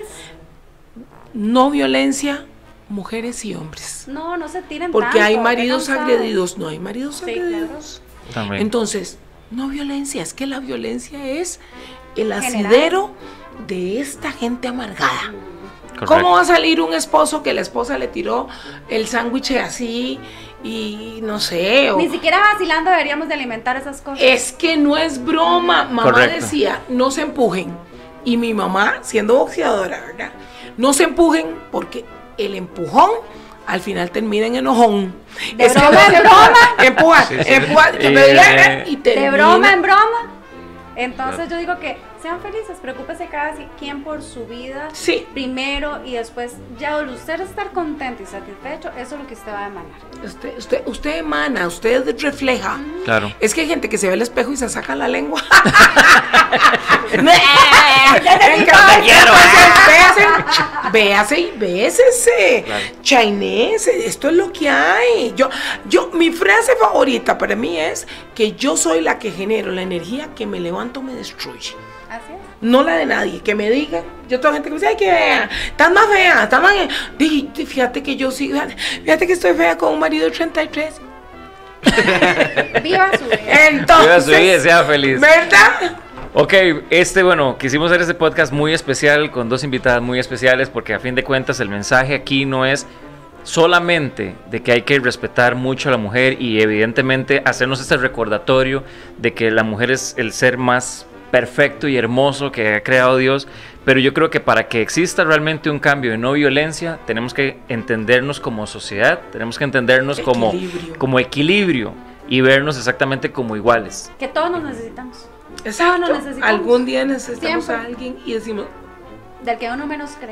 No violencia, mujeres y hombres. No, no se tiren porque tanto, hay maridos agredidos, no hay maridos sí, agredidos. Claro. Entonces, no violencia, es que la violencia es el asidero de esta gente amargada. Correcto. ¿Cómo va a salir un esposo que la esposa le tiró el sándwich así y no sé? O... Ni siquiera vacilando deberíamos de alimentar esas cosas. Es que no es broma. Mamá Correcto. decía, no se empujen. Y mi mamá, siendo boxeadora, ¿verdad? No se empujen porque el empujón al final termina en enojón. De es broma en broma. Empuja, sí, sí. empuja. Eh, y de broma en broma. Entonces claro. yo digo que sean felices, preocúpese cada quien por su vida sí. primero y después ya usted estar contento y satisfecho, eso es lo que usted va a emanar. Usted, usted, usted emana, usted refleja. Mm. Claro. Es que hay gente que se ve al espejo y se saca la lengua. Véase y bésese. Claro. Chainese, esto es lo que hay. Yo, yo, mi frase favorita para mí es que yo soy la que genero la energía que me levanta o me destruye. Así es. No la de nadie, que me diga. Yo tengo gente que me dice, ay, que fea, estás más fea, estás más... Fíjate que yo sí, fíjate que estoy fea con un marido de treinta y tres. Viva su vida. Entonces, Viva su vida y sea feliz. ¿Verdad? Ok, este, bueno, quisimos hacer este podcast muy especial con dos invitadas muy especiales porque a fin de cuentas el mensaje aquí no es solamente de que hay que respetar mucho a la mujer y evidentemente hacernos este recordatorio de que la mujer es el ser más perfecto y hermoso que ha creado Dios, pero yo creo que para que exista realmente un cambio de no violencia, tenemos que entendernos como sociedad, tenemos que entendernos como Equilibrio. como equilibrio y vernos exactamente como iguales. Que todos nos necesitamos. Exacto. Todos nos necesitamos. Algún día necesitamos Siempre. a alguien y decimos, Del que uno menos cree.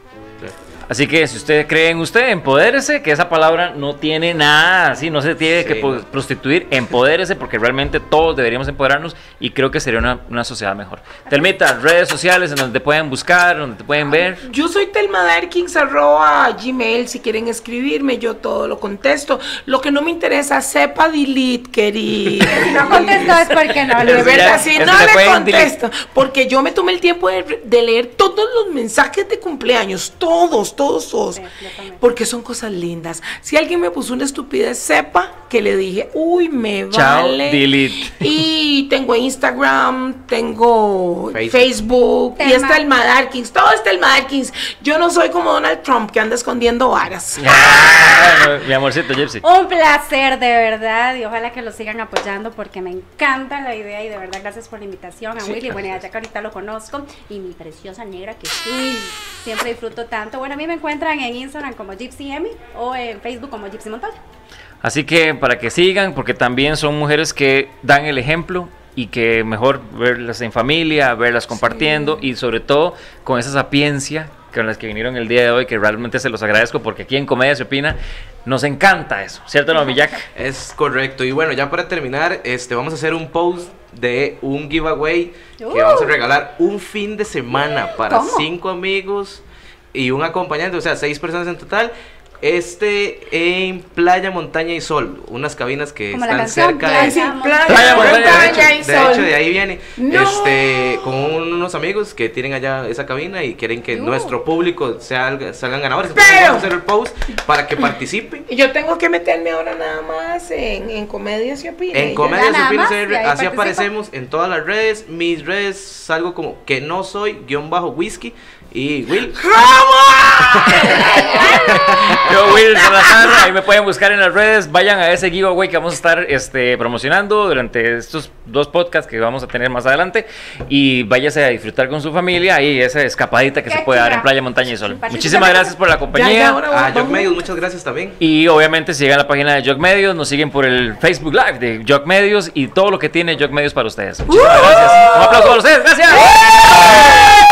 Así que si usted cree en usted, empodérese, que esa palabra no tiene nada así, no se tiene Sí. que pro- prostituir, empodérese, porque realmente todos deberíamos empoderarnos y creo que sería una, una sociedad mejor. Telmita, redes sociales en donde te pueden buscar, donde te pueden ver. yo soy Telma Darkins, arroba gmail, si quieren escribirme, yo todo lo contesto. Lo que no me interesa, sepa delete, querida. Si no contestó es porque no De le Eso verdad, ya- si eso no le le pueden contesto, porque yo me tomé el tiempo de, de leer todos los mensajes de cumpleaños, todos, todos, todos, Sí, yo también. porque son cosas lindas. Si alguien me puso una estupidez, sepa que le dije, uy, me Chao, vale. delete. Y tengo Instagram, tengo Facebook. Facebook, y Telma. está el Madarkins, todo está el Madarkins. Yo no soy como Donald Trump que anda escondiendo varas. Ah, mi amorcito Gypsy. Un placer, de verdad, y ojalá que lo sigan apoyando porque me encanta la idea y de verdad gracias por la invitación a Sí, Willy. Bueno, ya que ahorita lo conozco y mi preciosa negra que uy, siempre disfruto tanto. Bueno, a mí me encuentran en Instagram como Gypsy Emi o en Facebook como Gypsy Montoya. Así que para que sigan, porque también son mujeres que dan el ejemplo y que mejor verlas en familia, verlas compartiendo y sobre todo con esa sapiencia con las que vinieron el día de hoy, que realmente se los agradezco porque aquí en Comedia se opina, nos encanta eso, ¿cierto, no, mi Jack? Es correcto. Y bueno, ya para terminar, este, vamos a hacer un post de un giveaway que Uh. vamos a regalar un fin de semana para ¿Cómo? cinco amigos y un acompañante, o sea, seis personas en total. Este en Playa, Montaña y Sol, unas cabinas que Como la están canción, cerca Playa, de... Sí, Montaña. playa, Playa, Bueno, de montaña hecho, y de sol. hecho, de ahí viene. No. Este, con unos amigos que tienen allá esa cabina y quieren que Uh. nuestro público salga- salgan ganadores. Pero- Entonces vamos a hacer el post para que participen. Y yo tengo que meterme ahora nada más en, en Comedias y Opina. En y Comedia Ya nada Supina más, C R, y ahí así participa. aparecemos en todas las redes. Mis redes salgo como que no soy guión bajo whisky y Will. Yo, Will Salazar, ahí me pueden buscar en las redes, vayan a ese giveaway que vamos a estar este, promocionando durante estos dos podcasts que vamos a tener más adelante y váyase a disfrutar con su familia y esa escapadita que Qué se puede dar en chula. Playa, Montaña y Sol. Participa. Muchísimas gracias por la Ya, compañía. ya, ahora A vamos. Jock Medios, muchas gracias también. Y obviamente sigan la página de Jock Medios, nos siguen por el Facebook Live de Jock Medios y todo lo que tiene Jock Medios para ustedes. Muchísimas gracias. Un aplauso para ustedes. Gracias.